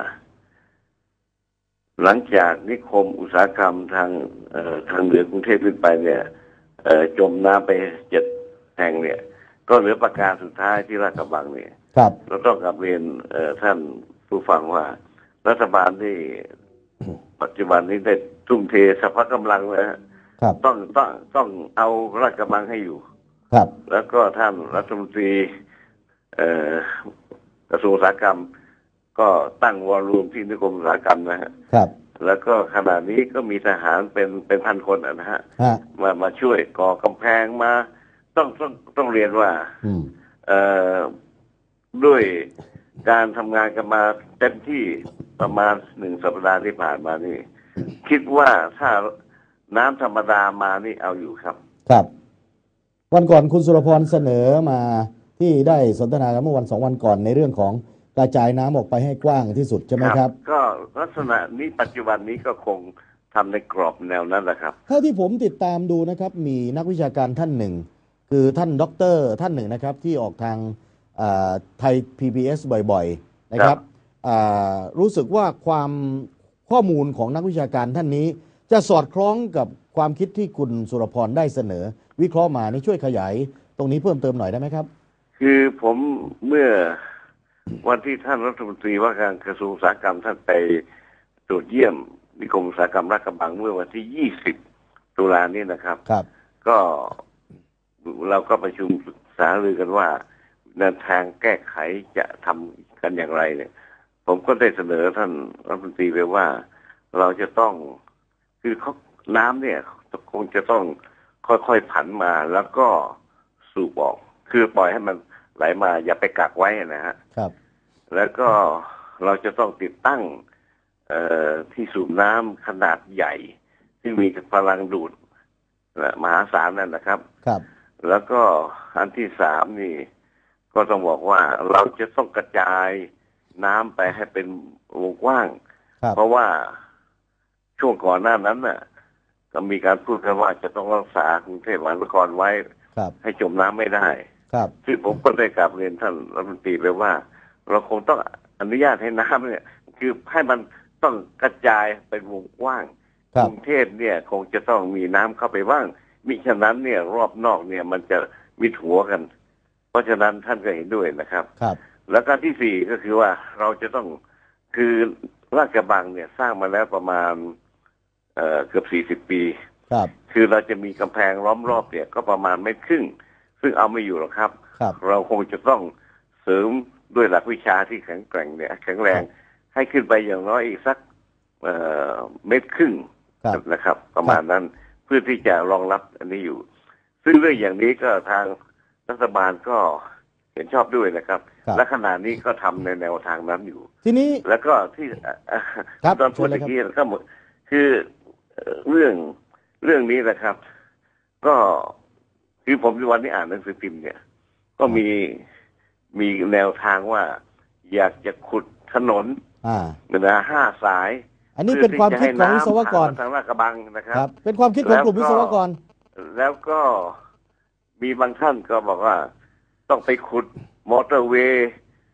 หลังจากนิคมอุตสาหกรรมทางเอ่อทางเหนือกรุงเทพขึ้นไปเนี่ยเอ่อจมน้ำไปเจ็ดแห่งเนี่ยก็เหลือประการสุดท้ายที่ลาดกระบังเนี่ยครับเราต้องกลับเรียนเอ่อท่านผู้ฟังว่ารัฐบาลที่ปัจจุบันนี้ได้ทุ่มเทสรรพกำลังเลยครับต้องต้องต้องเอาลาดกระบังให้อยู่ครับแล้วก็ท่านรัฐมนตรีเอ่อกระทรวงอุตสาหกรรมก็ตั้งวอลลุ่มที่นิคมอุตสาหกรรมนะฮะครับแล้วก็ขณะนี้ก็มีทหารเป็นเป็นพันคนนะฮะมามาช่วยก่อกำแพงมาต้องต้องต้องเรียนว่าเอ่อด้วยการทำงานกันมาเต็มที่ประมาณหนึ่งสัปดาห์ที่ผ่านมานี่คิดว่าถ้าน้ำธรรมดามานี่เอาอยู่ครับครับวันก่อนคุณสุรพรเสนอมาที่ได้สนทนากันเมื่อวันสองวันก่อนในเรื่องของกระจายน้ำออกไปให้กว้างที่สุดใช่ไหมครับก็ลักษณะนี้ปัจจุบันนี้ก็คงทำในกรอบแนวนั้นแหละครับเท่าที่ผมติดตามดูนะครับมีนักวิชาการท่านหนึ่งคือท่านด็อกเตอร์ท่านหนึ่งนะครับที่ออกทางไทย พี บี เอส บ่อยๆนะครับรู้สึกว่าความข้อมูลของนักวิชาการท่านนี้จะสอดคล้องกับความคิดที่คุณสุรพรได้เสนอวิเคราะห์มานี่ช่วยขยายตรงนี้เพิ่มเติมหน่อยได้ไหมครับคือผมเมื่อวันที่ท่านรัฐมนตรีว่าการกระทรวงอุตสาหกรรมท่านไปตรวจเยี่ยมนิคมอุตสาหกรรมลาดกระบังเมื่อวันที่ยี่สิบตุลานี้นะครับครับก็เราก็ประชุมศึกษารือกันว่าแนวทางแก้ไขจะทำกันอย่างไรเนี่ยผมก็ได้เสนอท่านรัฐมนตรีไปว่าเราจะต้องคือเขาน้ำเนี่ยคงจะต้องค่อยๆผันมาแล้วก็สูบออกคือปล่อยให้มันไหลมาอย่าไปกักไว้นะฮะครับแล้วก็เราจะต้องติดตั้งที่สูบน้ำขนาดใหญ่ที่มีพลังดูดมหาศาลนั่นนะครับครับแล้วก็อันที่สามนี่ก็ต้องบอกว่าเราจะต้องกระจายน้ำไปให้เป็นวงกว้างเพราะว่าช่วงก่อนหน้านั้นน่ะก็มีการพูดกันว่าจะต้องรักษากรุงเทพมหานครไว้ให้จมน้ำไม่ได้ซึ่งผมก็ได้กราบเรียนท่านรัฐมนตรีไปว่าเราคงต้องอนุญาตให้น้ำเนี่ยคือให้มันต้องกระจายเป็นวงกว้างกรุงเทพเนี่ยคงจะต้องมีน้ำเข้าไปบ้างมิฉะนั้นเนี่ยรอบนอกเนี่ยมันจะมิดหัวกันเพราะฉะนั้นท่านก็เห็นด้วยนะครับครับแล้วก็ที่สี่ก็คือว่าเราจะต้องคือลาดกระบังเนี่ยสร้างมาแล้วประมาณเอ่อเกือบสี่สิบปีครับคือเราจะมีกำแพงล้อมรอบเนี่ยก็ประมาณเมตรครึ่งซึ่งเอาไม่อยู่หรอกครับเราคงจะต้องเสริมด้วยหลักวิชาที่แข็งแกร่งเนี่ยแข็งแรงให้ขึ้นไปอย่างน้อยอีกสักเอ่อเมตรครึ่งนะครับประมาณนั้นเพื่อที่จะรองรับอันนี้อยู่ซึ่งเรื่องอย่างนี้ก็ทางรัฐบาลก็เห็นชอบด้วยนะครับและขณะนี้ก็ทำในแนวทางนั้นอยู่ทีนี้แล้วก็ที่ตอนพูดเมื่อกี้ก็หมดคือเรื่องเรื่องนี้นะครับก็คือผมวันนี้อ่านหนังสือพิมพ์เนี่ยก็มีมีแนวทางว่าอยากจะขุดถนนนะห้าสายอันนี้เป็นความคิดของวิศวกรทางลาดกระบังนะครับเป็นความคิดของกลุ่มวิศวกรแล้วก็มีบางท่านก็บอกว่าต้องไปขุดมอเตอร์เวย์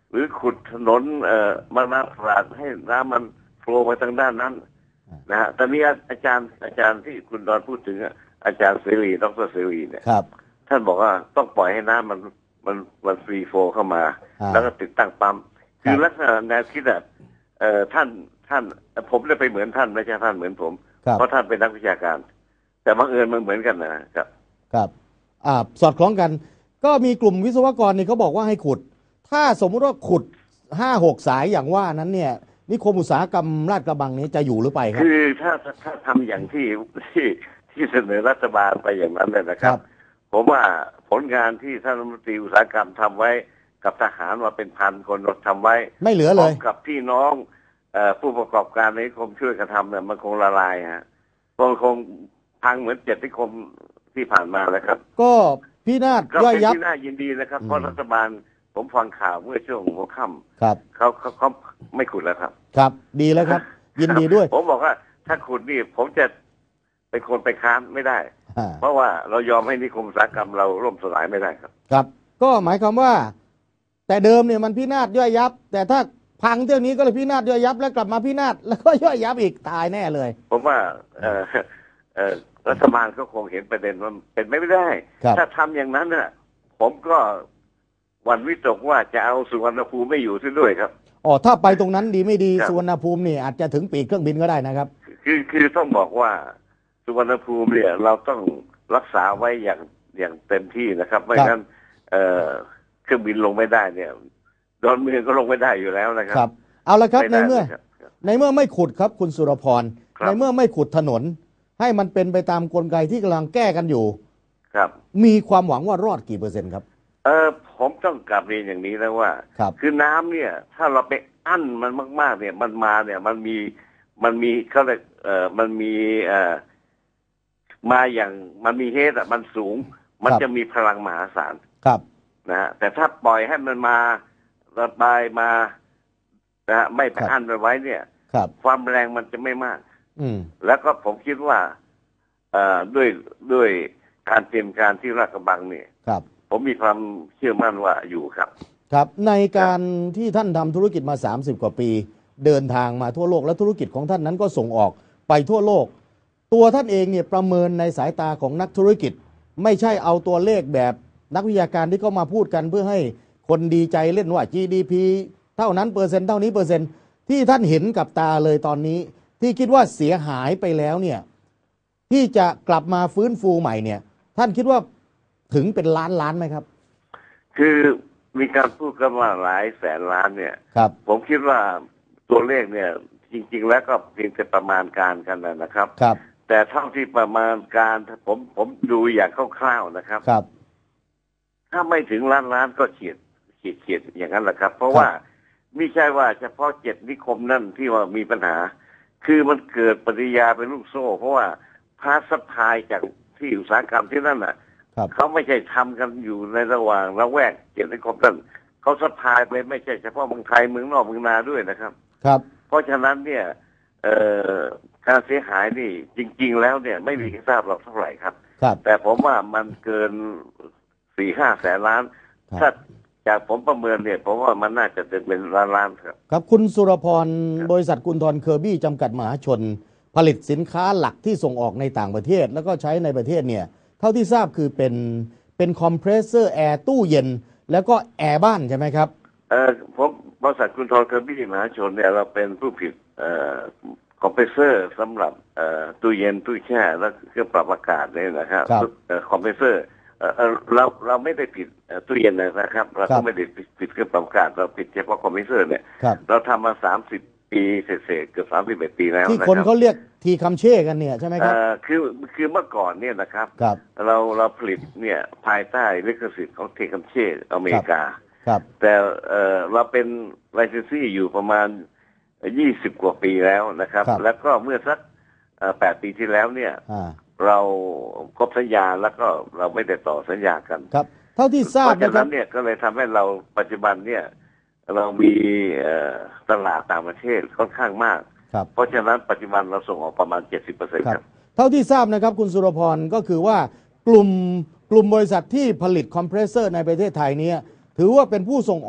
หรือขุดถนนเอ่อมาน้ำผลาดให้น้ำมันโฟลว์ไปทางด้านนั้นนะฮะแต่นี้อาจารย์อาจารย์ที่คุณดอนพูดถึงอาจารย์เสรีดรเสรีเนี่ยท่านบอกว่าต้องปล่อยให้น้ำมันมันมันฟรีโฟลว์เข้ามาแล้วก็ติดตั้งปั๊มคือลักษณะแนวคิดอ่ะเอ่อท่านท่านผมได้ไปเหมือนท่านไม่ใช่ท่านเหมือนผมเพราะท่านเป็นนักวิชาการแต่บังเอิญมันเหมือนกันนะครับครับอ่าสอดคล้องกันก็มีกลุ่มวิศวกรนี่เขาบอกว่าให้ขุดถ้าสมมุติว่าขุดห้าหกสายอย่างว่านั้นเนี่ยนิคมอุตสาหกรรมลาดกระบังนี้จะอยู่หรือไปครับคือถ้าถ้าทำอย่างที่ที่ที่เสนอรัฐบาลไปอย่างนั้นเลยนะครับผมว่าผลงานที่ท่านรัฐมนตรีอุตสาหกรรมทำไว้กับทหารมาเป็นพันคนทำไว้ไม่เหลือเลยกับพี่น้องผู้ประกอบการในนิคมช่วยกันทำเนี่ยมันคงละลายฮะคงคงพังเหมือนเจ็ดนิคมที่ผ่านมาแล้วครับก็พี่นาฏย่อยยับพี่นาฏยินดีนะครับเพราะรัฐบาลผมฟังข่าวเมื่อช่วงหัวค่ำครับเขาเขาเขาไม่ขุดแล้วครับครับดีแล้วครับยินดีด้วยผมบอกว่าถ้าขุดนี่ผมจะเป็นคนไปค้านไม่ได้เพราะว่าเรายอมให้นิคมอุตสาหกรรมเราล่มสลายไม่ได้ครับครับก็หมายความว่าแต่เดิมเนี่ยมันพินาศย่อยยับแต่ถ้าพังเที่ยวนี้ก็เลยพินาศย่อยยับแล้วกลับมาพินาศแล้วก็ย่อยยับอีกตายแน่เลยผมว่าเอ่อเอ่อรัฐบาลก็คงเห็นประเด็นว่าเป็นไม่ได้ถ้าทำอย่างนั้นน่ะผมก็วันวิตกว่าจะเอาสุวรรณภูมิไม่อยู่ซิด้วยครับอ๋อถ้าไปตรงนั้นดีไม่ดีสุวรรณภูมินี่อาจจะถึงปีกเครื่องบินก็ได้นะครับคือคือต้องบอกว่าสุวรรณภูมิเนี่ยเราต้องรักษาไว้อย่างอย่างเต็มที่นะครับไม่งั้นเอ่อเครื่องบินลงไม่ได้เนี่ยดอนเมืองก็ลงไม่ได้อยู่แล้วนะครับครับเอาละครับในเมื่อในเมื่อไม่ขุดครับคุณสุรพรในเมื่อไม่ขุดถนนให้มันเป็นไปตามกลไกที่กำลังแก้กันอยู่ครับมีความหวังว่ารอดกี่เปอร์เซ็นต์ครับเออผมต้องกลับเรียนอย่างนี้นะว่าคือน้ำเนี่ยถ้าเราไปอั้นมันมากๆเนี่ยมันมาเนี่ยมันมีมันมีเขาเรียกเอ่อมันมีเอ่อมาอย่างมันมีเฮดอ่ะมันสูงมันจะมีพลังมหาศาลครับนะฮะแต่ถ้าปล่อยให้มันมาระบายมานะฮะไม่ไปอั้นมันไว้เนี่ยความแรงมันจะไม่มากอืมแล้วก็ผมคิดว่าเอ่อด้วยด้วยการเตรียมการที่ราชกระบังเนี่ยผมมีความเชื่อมั่นว่าอยู่ครับครับในการที่ท่านทำธุรกิจมาสามสิบกว่าปีเดินทางมาทั่วโลกและธุรกิจของท่านนั้นก็ส่งออกไปทั่วโลกตัวท่านเองเนี่ยประเมินในสายตาของนักธุรกิจไม่ใช่เอาตัวเลขแบบนักวิชาการที่เขามาพูดกันเพื่อให้คนดีใจเล่นว่า จี ดี พี เท่านั้นเปอร์เซ็นต์เท่านี้เปอร์เซ็นต์ที่ท่านเห็นกับตาเลยตอนนี้ที่คิดว่าเสียหายไปแล้วเนี่ยที่จะกลับมาฟื้นฟูใหม่เนี่ยท่านคิดว่าถึงเป็นล้านล้านไหมครับคือมีการพูดกันว่าหลายแสนล้านเนี่ยครับผมคิดว่าตัวเลขเนี่ยจริงๆแล้วก็เพียงแต่ประมาณการกันนะครับครับแต่เท่าที่ประมาณการผมผมดูอย่างคร่าวๆนะครับครับถ้าไม่ถึงล้านล้านก็เฉียดเฉียดเฉียดอย่างนั้นแหละครับเพราะว่าไม่ใช่ว่าเฉพาะเจ็ดนิคมนั่นที่ว่ามีปัญหาคือมันเกิดปฏิกิริยาเป็นลูกโซ่เพราะว่าพาสพายจากที่อุตสาหกรรมที่นั่นน่ะเขาไม่ใช่ทำกันอยู่ในระหว่างระแวกเจ็ดนิคมนั่นเขาสะพายไปไม่ใช่เฉพาะเมืองไทยเมืองนอกเมืองนาด้วยนะครับครับเพราะฉะนั้นเนี่ยการเสียหายนี่จริงๆแล้วเนี่ยไม่มีใครทราบหรอกเท่าไหร่ครับแต่ผมว่ามันเกินสี่ห้าแสนล้านถ้าจากผมประเมินเนี่ยผมว่ามันน่าจะเป็นล้านล้านครับครับคุณสุรพรบริษัทกุลธรเคอร์บี้จำกัดมหาชนผลิตสินค้าหลักที่ส่งออกในต่างประเทศแล้วก็ใช้ในประเทศเนี่ยเท่าที่ทราบคือเป็นเป็นคอมเพรสเซอร์แอร์ตู้เย็นแล้วก็แอร์บ้านใช่ไหมครับเออผมบริษัทกุลธรเคอร์บี้มหาชนเนี่ยเราเป็นผู้ผลิตเอ่อคอมเพรสเซอร์สำหรับเอ่อตู้เย็นตู้แช่และเครื่องปรับอากาศเนี่ยนะครับเอ่อคอมเพรสเซอร์เอ่อเราเราไม่ได้ผิดตู้เย็นนะครับเราก็ไม่ได้ผิดเครื่องปรับอากาศเราผิดเฉพาะคอมเพรสเซอร์เนี่ยเราทำมาสามสิบปีเศษๆเกือบสามสิบเอ็ดปีแล้วที่คนเขาเรียกทีคำเช่กันเนี่ยใช่ไหมครับคือคือเมื่อก่อนเนี่ยนะครับเราเราผลิตเนี่ยภายใต้ลิขสิทธิ์ของทีคำเช่อเมริกาแต่เอ่อเราเป็นไลเซนซี่อยู่ประมาณยี่สิบกว่าปีแล้วนะครับแล้วก็เมื่อสักแปดปีที่แล้วเนี่ยเราครบสัญญาแล้วก็เราไม่ได้ต่อสัญญากันครับเท่าที่ทราบนะครับเนี่ยก็เลยทำให้เราปัจจุบันเนี่ยเรามีตลาดต่างประเทศค่อนข้างมากเพราะฉะนั้นปัจจุบันเราส่งออกประมาณ เจ็ดสิบเปอร์เซ็นต์ ครับเท่าที่ทราบนะครับคุณสุรพรก็คือว่ากลุ่มกลุ่มบริษัทที่ผลิตคอมเพรสเซอร์ในประเทศไทยนี้ถือว่าเป็นผู้ส่งออก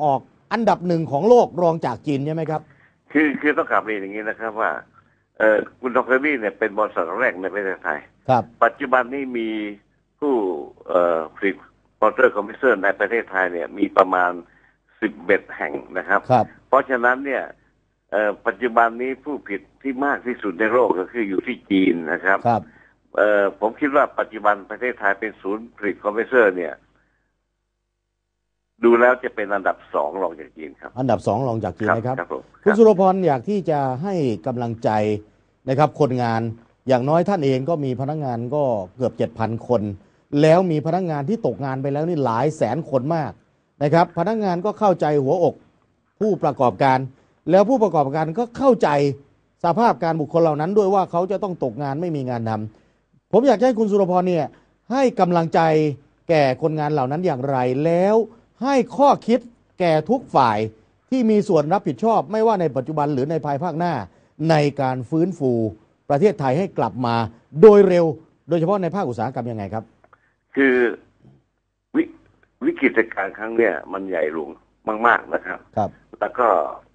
อันดับหนึ่งของโลกรองจากจีนใช่ไหมครับคือคือต้องกลับเรียนอย่างนี้นะครับว่าเอ่อคุณทองเคอร์บี้เนี่ยเป็นบริษัทแรกในประเทศไทยครับปัจจุบันนี้มีผู้เอ่อผลิตมอเตอร์คอมเพรสเซอร์ในประเทศไทยเนี่ยมีประมาณสิบเอ็ดแห่งนะครับครับเพราะฉะนั้นเนี่ยเอ่อปัจจุบันนี้ผู้ผลิตที่มากที่สุดในโลกก็คืออยู่ที่จีนนะครับครับเอ่อผมคิดว่าปัจจุบันประเทศไทยเป็นศูนย์ผลิตคอมเพรสเซอร์เนี่ยดูแล้วจะเป็นอันดับสองรองจากจีนครับอันดับสองรองจากจีนนะครับครับคุณสุรพรอยากที่จะให้กำลังใจนะครับคนงานอย่างน้อยท่านเองก็มีพนักงานก็เกือบ เจ็ดพัน คนแล้วมีพนักงานที่ตกงานไปแล้วนี่หลายแสนคนมากนะครับพนักงานก็เข้าใจหัวอกผู้ประกอบการแล้วผู้ประกอบการก็เข้าใจสภาพการบุคคลเหล่านั้นด้วยว่าเขาจะต้องตกงานไม่มีงานทำผมอยากให้คุณสุรพรเนี่ยให้กำลังใจแก่คนงานเหล่านั้นอย่างไรแล้วให้ข้อคิดแก่ทุกฝ่ายที่มีส่วนรับผิดชอบไม่ว่าในปัจจุบันหรือในภายภาคหน้าในการฟื้นฟูประเทศไทยให้กลับมาโดยเร็วโดยเฉพาะในภาคอุตสาหกรรมยังไงครับคือวิวิกฤตการณ์ครั้งเนี้ยมันใหญ่หลวงมากๆนะครับครับแล้วก็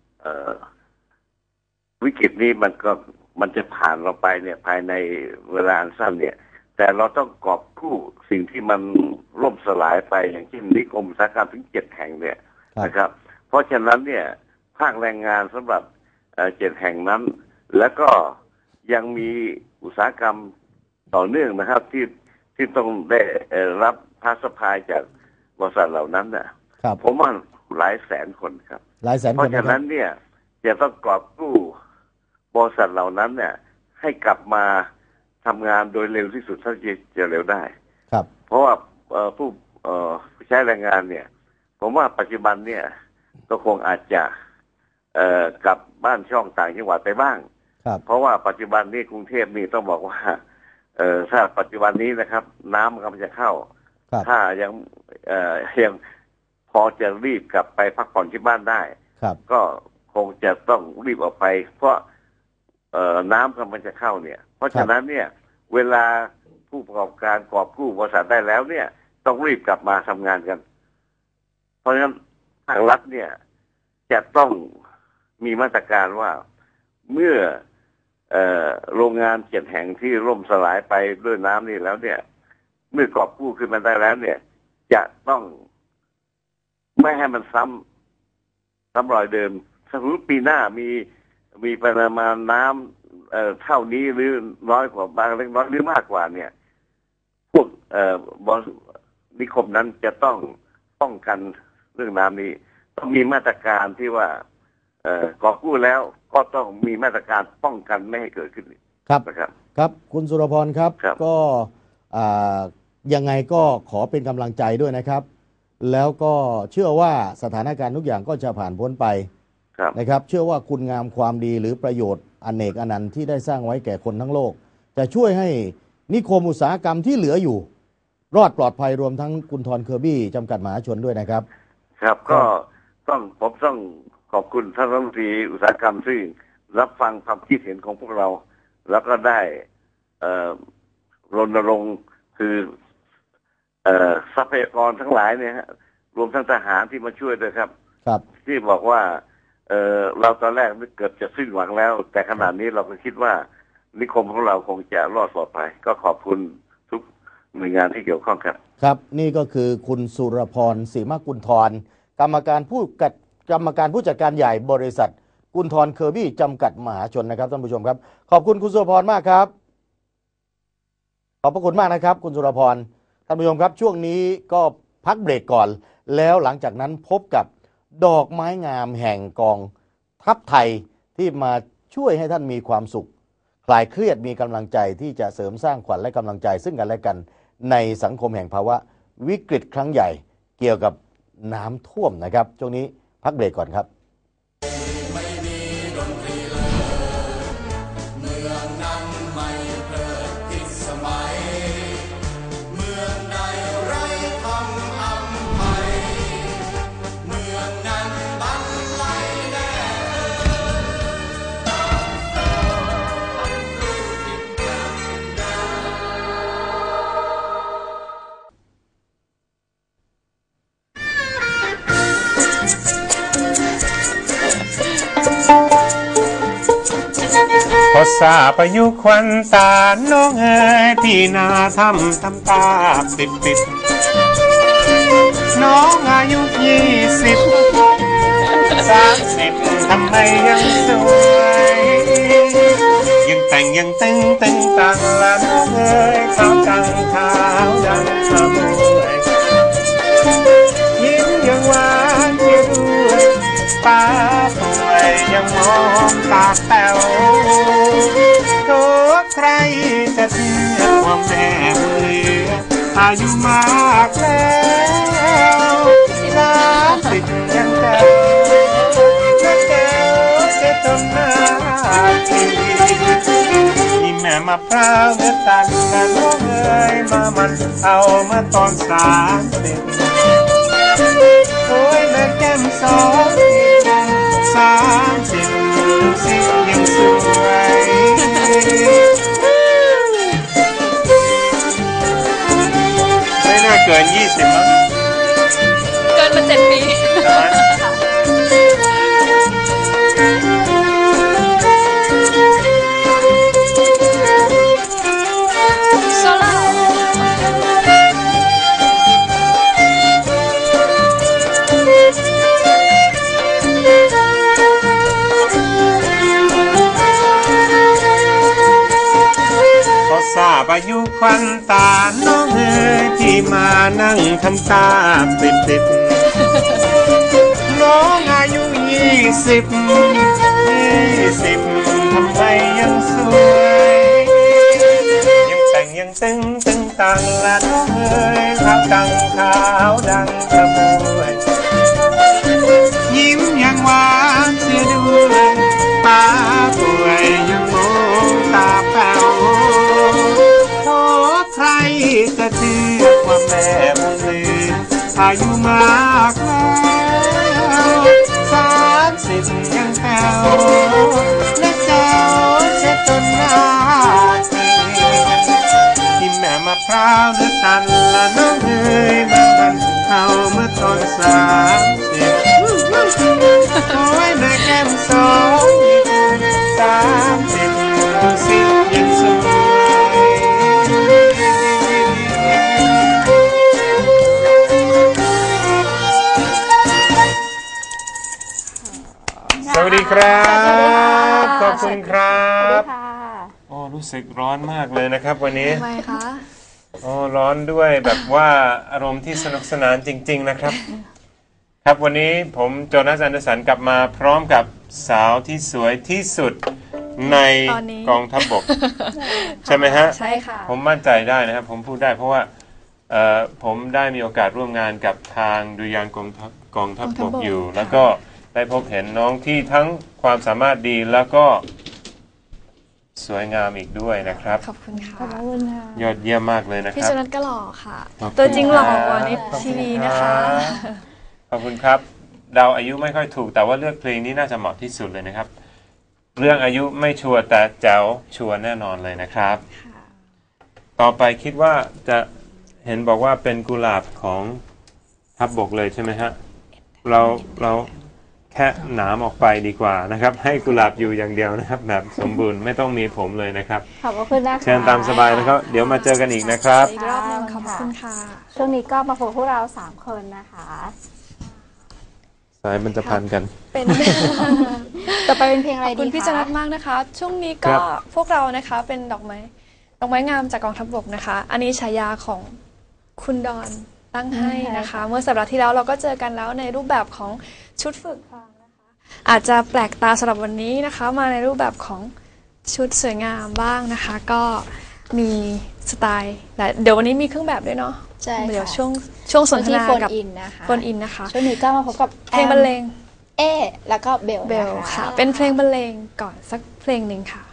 วิกฤตนี้มันก็มันจะผ่านเราไปเนี่ยภายในเวลาอันสั้นเนี่ยแต่เราต้องกอบกู้สิ่งที่มันล่มสลายไปอย่างเช่นนิคมอุตสาหกรรมถึงเจ็ดแห่งเนี่ยนะครับเพราะฉะนั้นเนี่ยภาคแรงงานสำหรับเจ็ดแห่งนั้นแล้วก็ยังมีอุตสาหกรรมต่อเนื่องนะครับที่ที่ต้องได้รับพาสพายจากบริษัทเหล่านั้นนะผมว่าหลายแสนคนครับหลายแสนคนเพราะฉะนั้นเนี่ยจะต้องกอบกู้บริษัทเหล่านั้นเนี่ยให้กลับมาทำงานโดยเร็วที่สุดเท่าที่จะเร็วได้ครับเพราะว่าผู้ใช้แรงงานเนี่ยผมว่าปัจจุบันเนี่ยก็คงอาจจะกลับบ้านช่องต่างจังหวัดไปบ้างเพราะว่าปัจจุบันนี้กรุงเทพนี่ต้องบอกว่าเอ่อถ้าปัจจุบันนี้นะครับน้ำกำลังจะเข้าถ้ายังเอ่อยังพอจะรีบกลับไปพักผ่อนที่บ้านได้ก็คงจะต้องรีบออกไปเพราะเอ่อน้ำกำลังจะเข้าเนี่ยเพราะฉะนั้นเนี่ยเวลาผู้ประกอบการกอบกู้บริษัทได้แล้วเนี่ยต้องรีบกลับมาทำงานกันเพราะฉะนั้นทางรัฐเนี่ยจะต้องมีมาตรการว่าเมื่อเอ่อโรงงานเจ็ดแห่งที่ล่มสลายไปด้วยน้ำนี่แล้วเนี่ยเมื่อกอบกู้ขึ้นมาได้แล้วเนี่ยจะต้องไม่ให้มันซ้ำซ้ำรอยเดิมสมมติปีหน้ามีมีปริมาณน้ำเอ่อเท่านี้หรือน้อยกว่าบางเล็กน้อยหรือมากกว่าเนี่ยพวกเอ่อบริษัทนิคมนั้นจะต้องป้องกันเรื่องน้ำนี้ต้องมีมาตรการที่ว่าเอ่อกอบกู้แล้วก็ต้องมีมาตรการป้องกันไม่ให้เกิดขึ้นครับนะครับครับคุณสุรพรครับก็ยังไงก็ขอเป็นกำลังใจด้วยนะครับแล้วก็เชื่อว่าสถานการณ์ทุกอย่างก็จะผ่านพ้นไปนะครับเชื่อว่าคุณงามความดีหรือประโยชน์อเนกอนันต์ที่ได้สร้างไว้แก่คนทั้งโลกจะช่วยให้นิคมอุตสาหกรรมที่เหลืออยู่รอดปลอดภัยรวมทั้งคุณทรเคอร์บี้จำกัดมหาชนด้วยนะครับครับก็ต้องผมต้องขอบคุณท่านรัฐมนตรีอุตสาหกรรมซึ่งรับฟังความคิดเห็นของพวกเราแล้วก็ได้รณรงค์คือทรัพยากรทั้งหลายเนี่ยฮะรวมทั้งทหารที่มาช่วยด้วยครับครับที่บอกว่าเออเราตอนแรกเกือบจะสิ้นหวังแล้วแต่ขณะนี้เราก็คิดว่านิคมของเราคงจะรอดปลอดภัยก็ขอบคุณทุกหน่วยงานที่เกี่ยวข้องครับครับนี่ก็คือคุณสุรพรศรีมกุลธรกรรมการผู้กัดกรรมการผู้จัดการใหญ่บริษัทกุลธรเคอร์บี้จำกัดมหาชนนะครับท่านผู้ชมครับขอบคุณคุณสุรพรมากครับขอบพระคุณมากนะครับคุณสุรพรท่านผู้ชมครับช่วงนี้ก็พักเบรกก่อนแล้วหลังจากนั้นพบกับดอกไม้งามแห่งกองทัพไทยที่มาช่วยให้ท่านมีความสุขคลายเครียดมีกำลังใจที่จะเสริมสร้างขวัญและกำลังใจซึ่งกันและกันในสังคมแห่งภาวะวิกฤตครั้งใหญ่เกี่ยวกับน้ำท่วมนะครับช่วงนี้พักเบรกก่อนครับสาปยุควันตาน้องเอ๋ยพี่นาทำทำตาปิดปิดน้องอายุยี่สิบสามสิบทำไมยังสวยยังแต่งยังตึงตึงตังละน้องเอ๋ยขาวจังขาวดังสมวยยิ้มยังหวานเยี่ยด้วยตาป่วยยังมองตาแป๋วตัวใครจะเทียบว่าแม่บุญเหลืออายุมากแล้วสามสิบยังแจ๋วและแจ๋วจะทำหน้าทีนี่แม่มะพร้าวเนื้อตันและน้องเอ๋ยมามันเอามาตอนสามสิบโอ้ยแม่แก้มสองสามสิบดูสิยังสวยไม่น่าเกินยี่สิบมั้งเกินมาเจ็ดปีโซล่าทราบอายุควันตาน้องเอ๋ยที่มานั่งทำตาปิดปิดน้องอายุยี่สิบยี่สิบทำไมยังสวยยังแต่งยังตึงตึงตังละน้องเอ๋ยขาวตังขาวดังกระมวยยิ้มยังหวานเสียด้วยตาป่วยยังมองตาแป๋วใครจะเชื่อว่าแม่บุญเหลืออายุมากแล้วสามสิบยังแป๋วและแจ๋วเช็ดจนหน้าทีที่แม่มะพร้าวเนื้อตันละน้องเอ๋ยมามันเอาเมื่อตอนสามสิบโอ้ยแม่แก้มสองสามสิบดูสิยังสวยสวัสดีครับขอบคุณครับโอ้รู้สึกร้อนมากเลยนะครับวันนี้ทำไมคะโอ้ร้อนด้วยแบบว่าอารมณ์ที่สนุกสนานจริงๆนะครับครับวันนี้ผมโจนาส แอนเดอร์สันกลับมาพร้อมกับสาวที่สวยที่สุดในกองทัพบกใช่ไหมฮะใช่ค่ะผมมั่นใจได้นะครับผมพูดได้เพราะว่าผมได้มีโอกาสร่วมงานกับทางดุริยางค์กองทัพกองทัพบกอยู่แล้วก็ได้พบเห็นน้องที่ทั้งความสามารถดีแล้วก็สวยงามอีกด้วยนะครับขอบคุณค่ะขอบคุณค่ะยอดเยี่ยมมากเลยนะครับพี่ชนัทก็หล่อค่ะตัวจริงหล่อกว่าในทีวีนะคะขอบคุณครับเดาอายุไม่ค่อยถูกแต่ว่าเลือกเพลงนี้น่าจะเหมาะที่สุดเลยนะครับเรื่องอายุไม่ชัวร์แต่แจ๋วชัวร์แน่นอนเลยนะครับต่อไปคิดว่าจะเห็นบอกว่าเป็นกุหลาบของทัพบกเลยใช่ไหมฮะเราเราแค่หนามออกไปดีกว่านะครับให้กุหลาบอยู่อย่างเดียวนะครับแบบสมบูรณ์ไม่ต้องมีผมเลยนะครับขอบคุณนะคะเชิญตามสบายนะครับเดี๋ยวมาเจอกันอีกนะครับอีกรอบนึงขอบคุณค่ะช่วงนี้ก็มาพบพวกเราสามคนนะคะสายมันจะพันกันเป็นต่อไปเป็นเพลงอะไรดีคะขอบคุณพี่จนัทมากนะคะช่วงนี้ก็พวกเรานะคะเป็นดอกไม้ดอกไม้งามจากกองทัพบกนะคะอันนี้ฉายาของคุณดอนตั้งให้นะคะเมื่อสัปดาห์ที่แล้วเราก็เจอกันแล้วในรูปแบบของชุดฝึกฟังนะคะอาจจะแปลกตาสำหรับวันนี้นะคะมาในรูปแบบของชุดสวยงามบ้างนะคะก็มีสไตล์แต่เดี๋ยววันนี้มีเครื่องแบบด้วยเนาะใช่เดี๋ยวช่วงช่วงสนทนากับโฟนอินนะคะช่วงนี้ก็มาพบกับเพลงบรรเลงเอแล้วก็เบลเบลค่ะเป็นเพลงบรรเลงก่อนสักเพลงหนึ่งค่ะ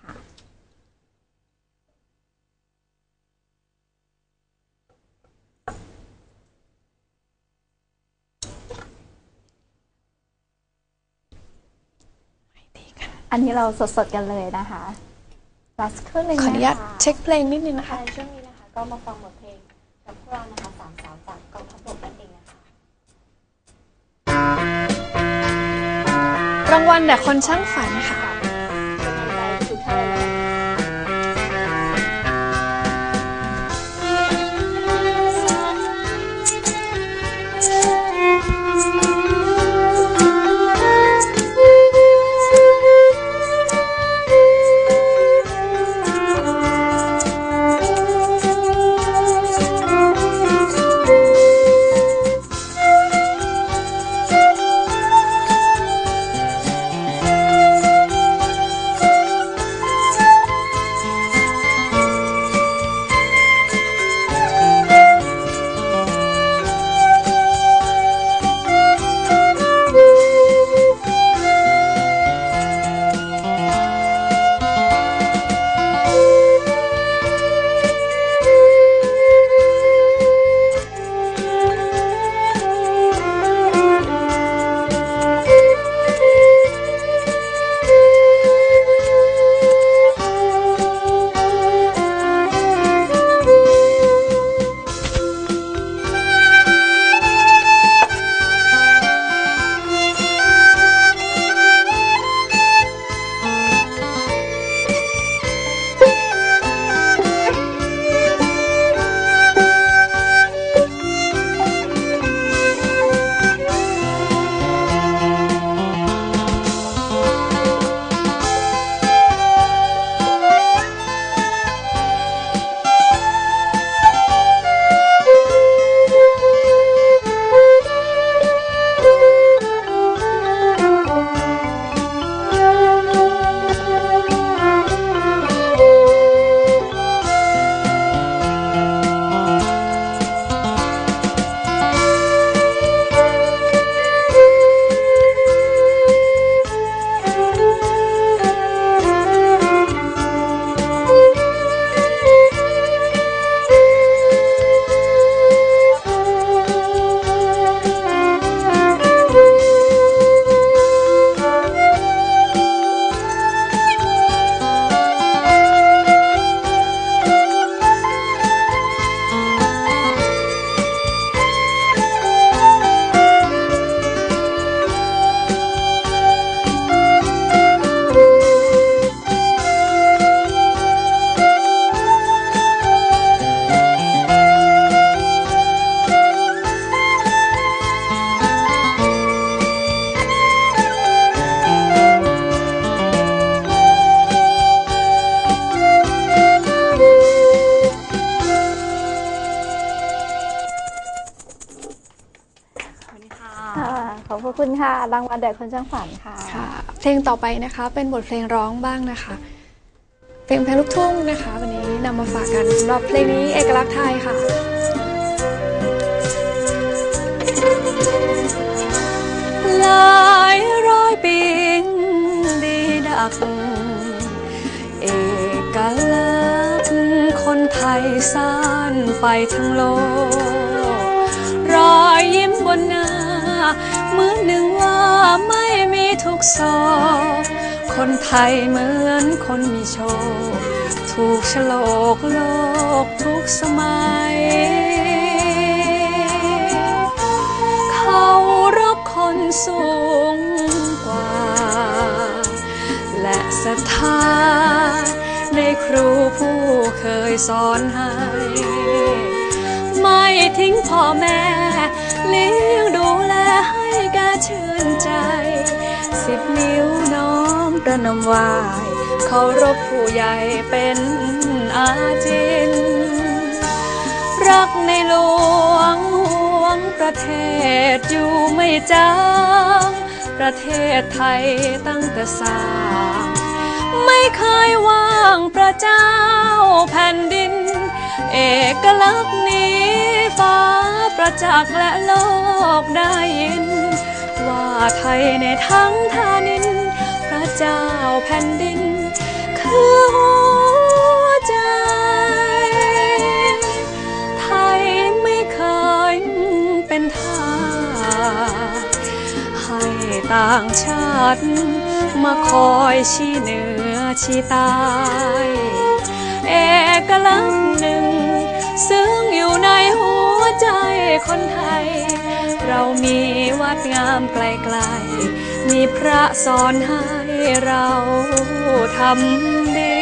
อันนี้เราสดๆกันเลยนะคะรัสเครื่องนึงนะคะขออนุญาตเช็คเพลงนิดนึงนะคะช่วงนี้นะคะก็มาฟังบทเพลงกับพวกเรานะคะสามสาวจากกองทัพบกนั่นเองนะคะรางวัลแด่คนช่างฝันค่ะเป็นกำลังใจทุกท่านขอบพระคุณค่ะรางวัลแด่คนช่างฝันค่ะค่ะเพลงต่อไปนะคะเป็นบทเพลงร้องบ้างนะคะเพลงเพลงลูกทุ่งนะคะวันนี้นำมาฝากกันสำหรับเพลงนี้เอกลักษณ์ไทยค่ะหลายร้อยปีดีดักเอกลักษณ์คนไทยซ่านไปทั้งโลกรอยยิ้มบนหน้าเหมือนหนึ่งว่าไม่มีทุกโศกคนไทยเหมือนคนมีโชคถูกโฉลกโลกทุกสมัยเขารบคนสูงกว่าและศรัทธาในครูผู้เคยสอนให้ไม่ทิ้งพ่อแม่เลี้ยงดูแลให้แกชื่นใจสิบนิ้วน้อมประนมไหวเคารพผู้ใหญ่เป็นอาจินรักในหลวงห่วงประเทศอยู่ไม่จางประเทศไทยตั้งแต่สร้างไม่เคยว่างประเจ้าแผ่นดินเอกลักษณ์นี้ฟ้าประจักษ์และโลกได้ยินว่าไทยในทั้งธานินพระเจ้าแผ่นดินคือหัวใจไทยไม่เคยเป็นทาสให้ต่างชาติมาคอยชี้เหนือชี้ใต้เอกลักษณ์หนึ่งซึ่งอยู่ในหัวใจคนไทยเรามีวัดงามไกลๆมีพระสอนให้เราทำดี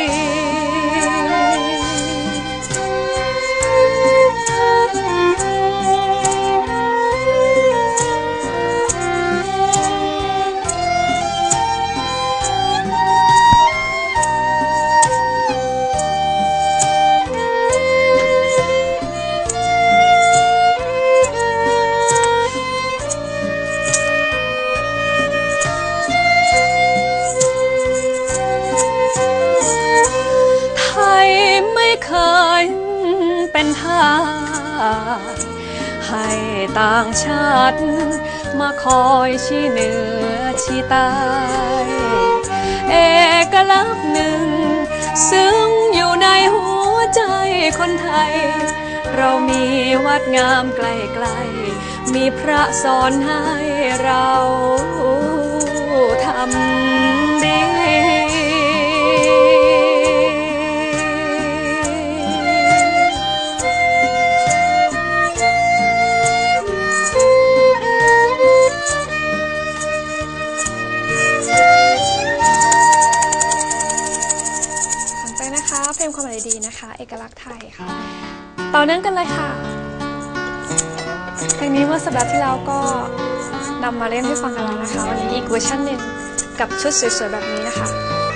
เป็นทาสให้ต่างชาติมาคอยชี้เหนือชี้ใต้เอกลักษณ์หนึ่งซึ่งอยู่ในหัวใจคนไทยเรามีวัดงามไกลๆมีพระสอนให้เราทำดีเพลงความหมายดีนะคะเอกลักษณ์ไทยค่ะต่อเนื่องกันเลยค่ะเพลงนี้เมื่อสัปดาห์ที่แล้วก็นำมาเล่นให้ฟังกันแล้วนะคะวันนี้อีกเวอร์ชันหนึ่งกับชุดสวยๆแบบนี้นะคะ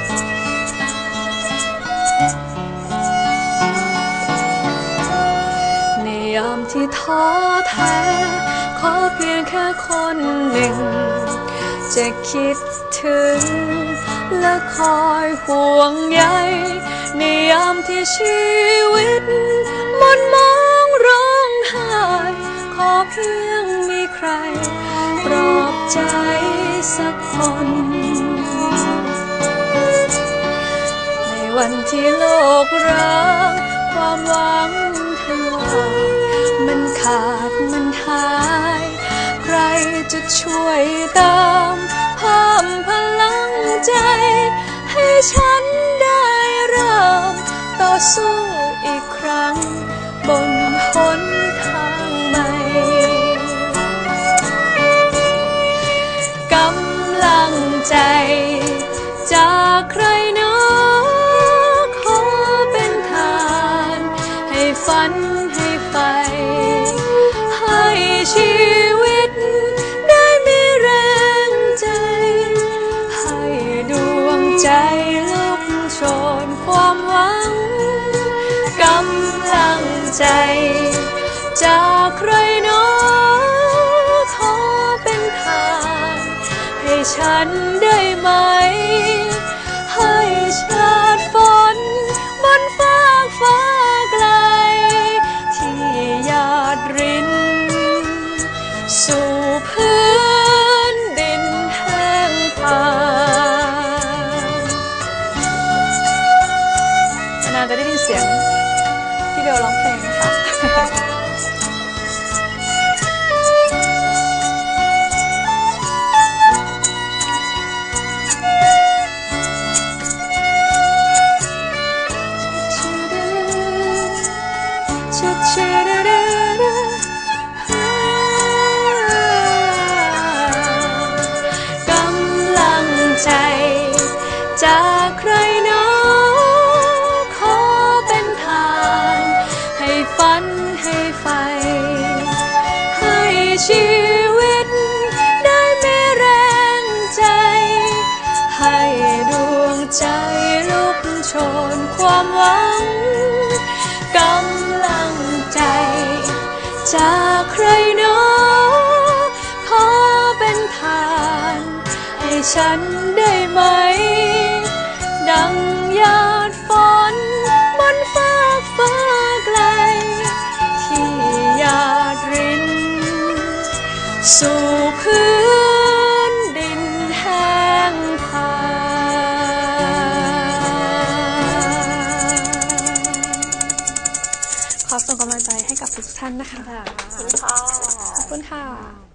ในยามที่ท้อแท้ขอเพียงแค่คนหนึ่งจะคิดถึงและคอยห่วงใยในยามที่ชีวิตหม่นมองร้องไห้ขอเพียงมีใครปลอบใจสักคนในวันที่โลกร้างความหวังทั้งหลายมันขาดมันหายใครจะช่วยเติมเพิ่มพลังใจให้ฉันได้เริ่มต่อสู้อีกครั้งบนหนทางใหม่กำลังใจจากใครเนาะขอเป็นทานให้ฝันให้ไฟให้ชีวิตได้มีแรงใจให้ดวงใจลุกโชนความหวังกำลังใจจากใครเนาะขอเป็นทานสู่พื้นดินแห้งผากนานๆจะได้ยินเสียงพี่เบลร้องเพลงนะคะจากใครเนาะขอเป็นทานให้ฝันให้ไฟให้ชีวิตได้มีแรงใจให้ดวงใจลุกโชนความหวังกำลังใจจากใครเนาะขอเป็นทานให้ฉันได้ไหมดังหยาดฝนบนฟ้าฟ้าไกลที่หยาดรินสู่พื้นดินแห้งผากขอส่งกำลังใจให้กับทุกท่านนะคะขอบคุณค่ะขอบคุณค่ะ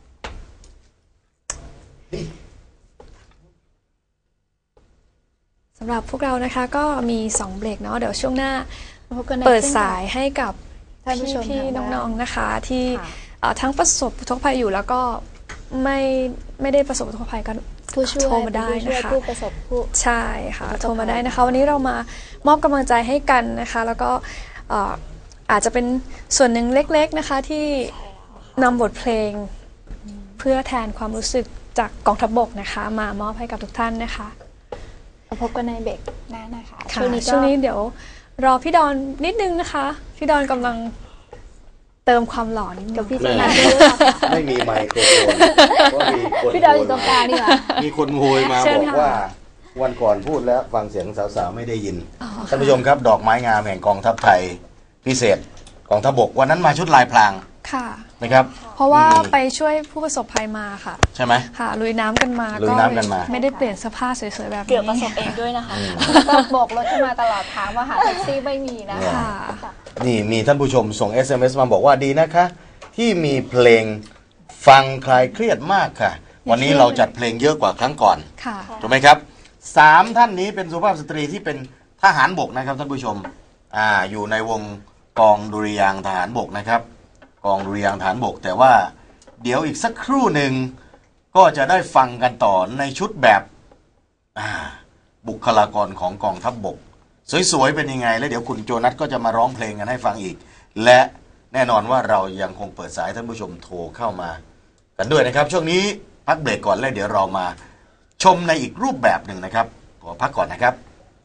สำหรับพวกเรานะคะก็มีสองเบรกเนาะเดี๋ยวช่วงหน้าเปิดสายให้กับพี่ๆน้องๆนะคะที่ทั้งประสบอุทกภัยอยู่แล้วก็ไม่ไม่ได้ประสบอุทกภัยก็ผู้ช่วยโทรมาได้นะคะผู้ประสบผู้ใช่ค่ะโทรมาได้นะคะวันนี้เรามามอบกำลังใจให้กันนะคะแล้วก็อาจจะเป็นส่วนหนึ่งเล็กๆนะคะที่นำบทเพลงเพื่อแทนความรู้สึกจากกองทัพบกนะคะมามอบให้กับทุกท่านนะคะพบกันในเบรกหน้านะคะช่วงนี้ช่วงนี้เดี๋ยวรอพี่ดอนนิดนึงนะคะพี่ดอนกำลังเติมความหลอนกับพี่จีน่าไม่มีไมโครโฟนพี่ดอนอยู่ตรงกลางนี่หว่ามีคนโวยมาบอกว่าวันก่อนพูดแล้วฟังเสียงสาวๆไม่ได้ยินท่านผู้ชมครับดอกไม้งามแห่งกองทัพไทยพิเศษกองทัพบกวันนั้นมาชุดลายพรางค่ะนะครับเพราะว่าไปช่วยผู้ประสบภัยมาค่ะใช่ไหมค่ะลุยน้ำกันมาลุยน้ำกันมาไม่ได้เปลี่ยนเสื้อผ้าสวยๆแบบนี้เกือบประสบเองด้วยนะคะก็บอกรถขึ้นมาตลอดทางว่าหาแท็กซี่ไม่มีนะคะนี่มีท่านผู้ชมส่ง เอส เอ็ม เอส มาบอกว่าดีนะคะที่มีเพลงฟังคลายเครียดมากค่ะวันนี้เราจัดเพลงเยอะกว่าครั้งก่อนถูกไหมครับสามท่านนี้เป็นสุภาพสตรีที่เป็นทหารบกนะครับท่านผู้ชมอ่าอยู่ในวงกองดุริยางค์ทหารบกนะครับกองดุริยางค์ทหารบกแต่ว่าเดี๋ยวอีกสักครู่หนึ่งก็จะได้ฟังกันต่อในชุดแบบบุคลากรของกองทัพบกสวยๆเป็นยังไงแล้วเดี๋ยวคุณโจนัสก็จะมาร้องเพลงกันให้ฟังอีกและแน่นอนว่าเรายังคงเปิดสายท่านผู้ชมโทรเข้ามากันด้วยนะครับช่วงนี้พักเบรกก่อนแล้วเดี๋ยวเรามาชมในอีกรูปแบบหนึ่งนะครับขอพักก่อนนะครับ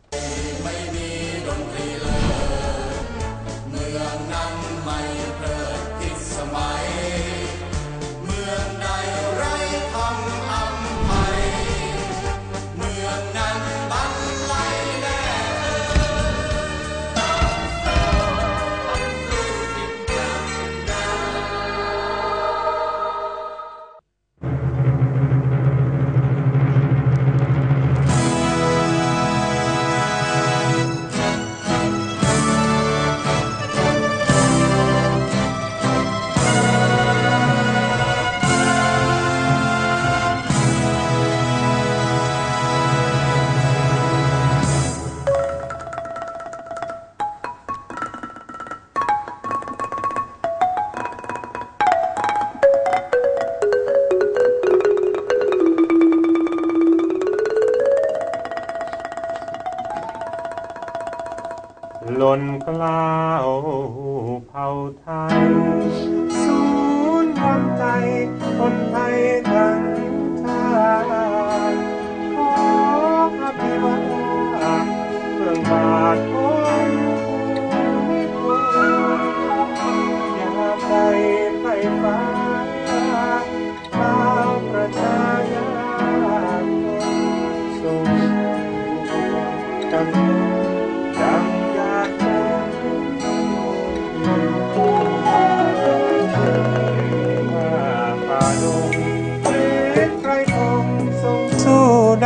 ล้นกล้าวเผ่าไทยศูนย์รวมใจคนไทยทั้งชาติขอพระพิวาเบื้องบาทของผู้พลอย่าไปไฟฟ้าชาวประชาชนส่งกัน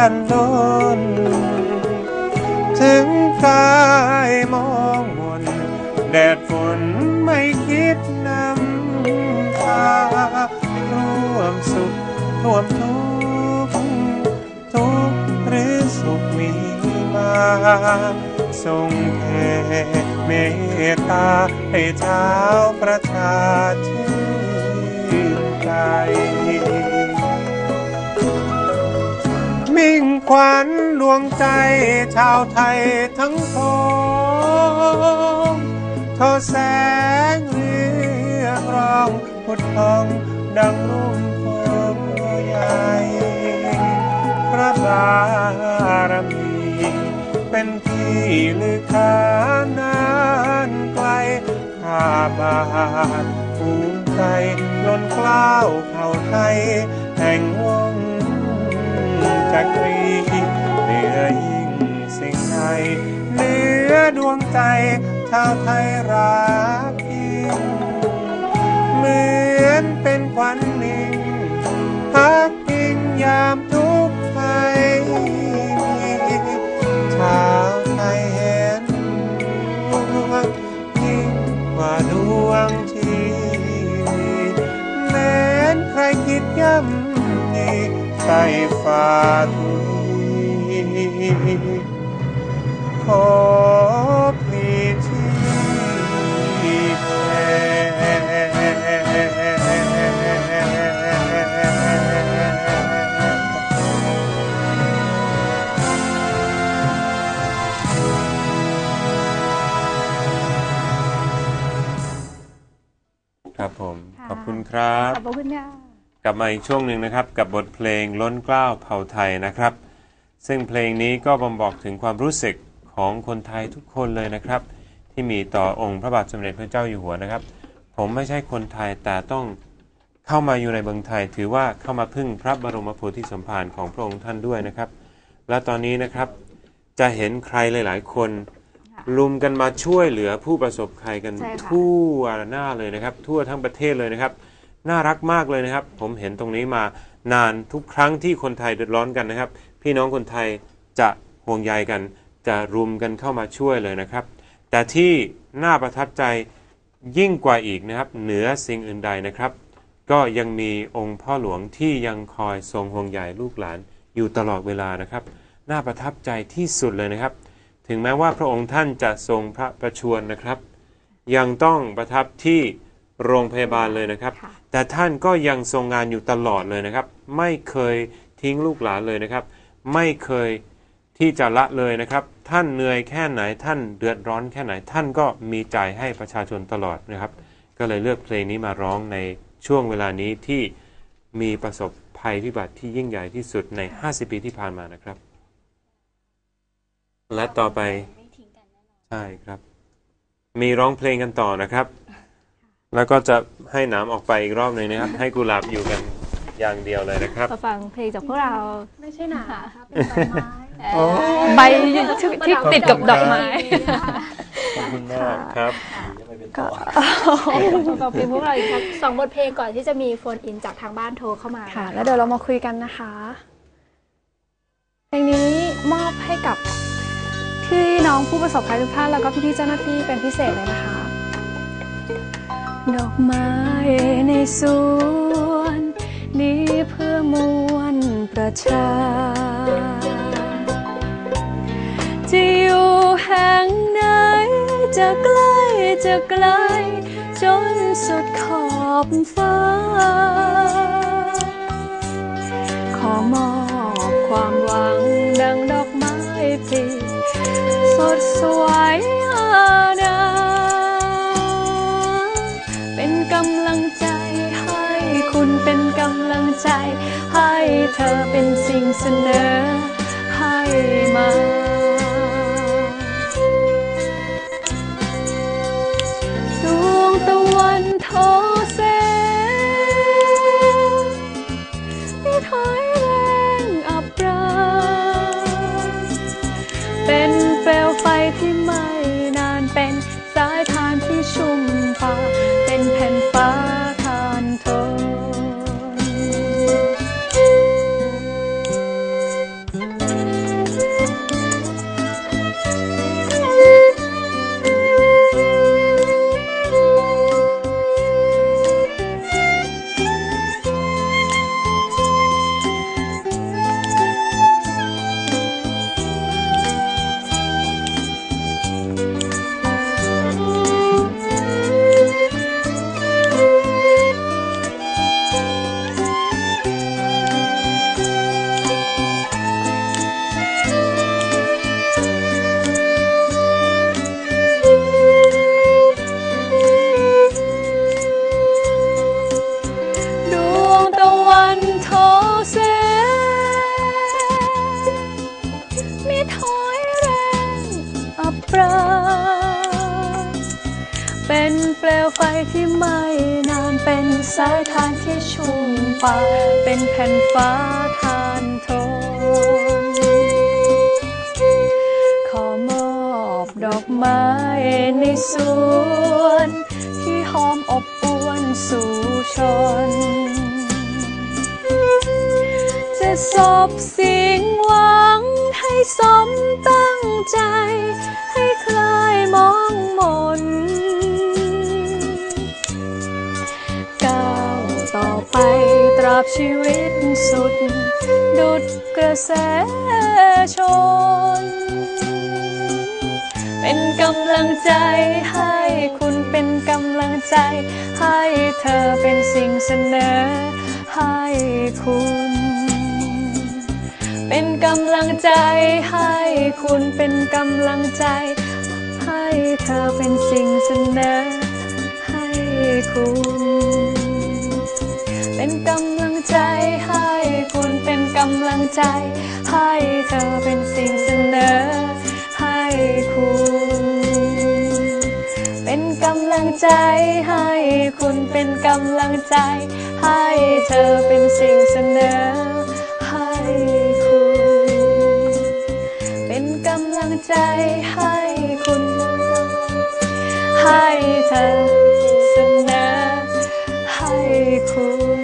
นดนถึงกายมองมนแดดฝนไม่คิดนำพาร่วมสุขร่วมทุกข์ทุกข์หรือสุขมีมาทรงแผ่เมตตาให้ชาวประชาชื่นใจมิ่งขวัญดวงใจชาวไทยทั้งพองทอแสงเรียกร้องพุทธทองดังรุ่งโพใหญ่พระบารมีเป็นที่ลือขานานไกลข้าบาทภูมิใจล้นเกล้าเผ่าไทยแห่งวงจักรีเหนือยิ่งสิ่งใดเหนือดวงใจชาวไทยรักยิ่งเหมือนเป็นขวัญนิ่งพักพิงยามทุกข์ภัยชาวไทยเห็นดวงยิ่งกว่าดวงชีวิตแม้นใครคิดย่ำยีใส่ฝ่าทุลีขอพลีชีพแทครับผมขอบคุณครับขอบคุณค่ะกลับมาอีกช่วงหนึ่งนะครับกับบทเพลงล้นเกล้าเผ่าไทยนะครับซึ่งเพลงนี้ก็บ่งบอกถึงความรู้สึกของคนไทยทุกคนเลยนะครับที่มีต่อองค์พระบาทสมเด็จพระเจ้าอยู่หัวนะครับผมไม่ใช่คนไทยแต่ต้องเข้ามาอยู่ในเมืองไทยถือว่าเข้ามาพึ่งพระบรมโพธิสมภารของพระองค์ท่านด้วยนะครับและตอนนี้นะครับจะเห็นใครหลายๆคนลุมกันมาช่วยเหลือผู้ประสบภัยกันทั่วหน้าเลยนะครับทั่วทั้งประเทศเลยนะครับน่ารักมากเลยนะครับผมเห็นตรงนี้มานานทุกครั้งที่คนไทยเดือดร้อนกันนะครับพี่น้องคนไทยจะห่วงใยกันจะรุมกันเข้ามาช่วยเลยนะครับแต่ที่น่าประทับใจยิ่งกว่าอีกนะครับเหนือสิ่งอื่นใดนะครับก็ยังมีองค์พ่อหลวงที่ยังคอยทรงห่วงใยลูกหลานอยู่ตลอดเวลานะครับน่าประทับใจที่สุดเลยนะครับถึงแม้ว่าพระองค์ท่านจะทรงพระประชวรนะครับยังต้องประทับที่โรงพยาบาลเลยนะครับแต่ท่านก็ยังทรงงานอยู่ตลอดเลยนะครับไม่เคยทิ้งลูกหลานเลยนะครับไม่เคยที่จะละเลยนะครับท่านเหนื่อยแค่ไหนท่านเดือดร้อนแค่ไหนท่านก็มีใจให้ประชาชนตลอดนะครับก็เลยเลือกเพลงนี้มาร้องในช่วงเวลานี้ที่มีประสบภัยพิบัติที่ยิ่งใหญ่ที่สุดในห้าสิบปีที่ผ่านมานะครับและต่อไปใช่ครับมีร้องเพลงกันต่อนะครับแล้วก็จะให้น้ำออกไปอีกรอบหนึ่งนะครับให้กุหลาบอยู่กันอย่างเดียวเลยนะครับมาฟังเพลงจากพวกเราไม่ใช่หนาค่ะเป็นใบไม้ใบที่ติดกับดอกไม้ขอบคุณมากครับก็ฟังเพลงพวกเราอีกสองบทเพลงก่อนที่จะมีโฟนอินจากทางบ้านโทรเข้ามาค่ะแล้วเดี๋ยวเรามาคุยกันนะคะเพลงนี้มอบให้กับพี่น้องผู้ประสบภัยทุกท่านแล้วก็พี่ๆเจ้าหน้าที่เป็นพิเศษเลยนะคะดอกไม้ในสวนนี้เพื่อมวลประชาจะอยู่แห่งไหนจะใกล้จะไกลจนสุดขอบฟ้าขอมอบความหวังดังดอกไม้ปลีสดสวยอาณาเป็นกำลังใจให้คุณเป็นกำลังใจให้เธอเป็นสิ่งเสนอให้มาดวงตะวันทอแสงไม่ถอยแรงอับปราเป็นเปลวไฟที่ไม่นานเป็นสายทานที่ชุ่มฟ้าเป็นแผ่นฟ้าทานทนที่ไม่นานเป็นสายทานที่ชุ่มป่าเป็นแผ่นฟ้าทานทนขอมอบดอกไม้ในสวนที่หอมอบอวลสู่ชนจะสบสิ่งหวังให้สมตั้งใจให้คลายมองมนก้าวต่อไปตราบชีวิตสุดดุจกระแสชนเป็นกำลังใจให้คุณเป็นกำลังใจให้เธอเป็นสิ่งเสนอให้คุณเป็นกำลังใจให้คุณเป็นกำลังใจให้เธอเป็นสิ่งเสนอให้คุณเป็นกำลังใจให้คุณเป็นกำลังใจให้เธอเป็นสิ่งเสนอให้คุณเป็นกำลังใจให้คุณเป็นกำลังใจให้เธอเป็นสิ่งเสนอให้คุณเป็นกำลังใจให้คุณให้เธอเสนอให้คุณ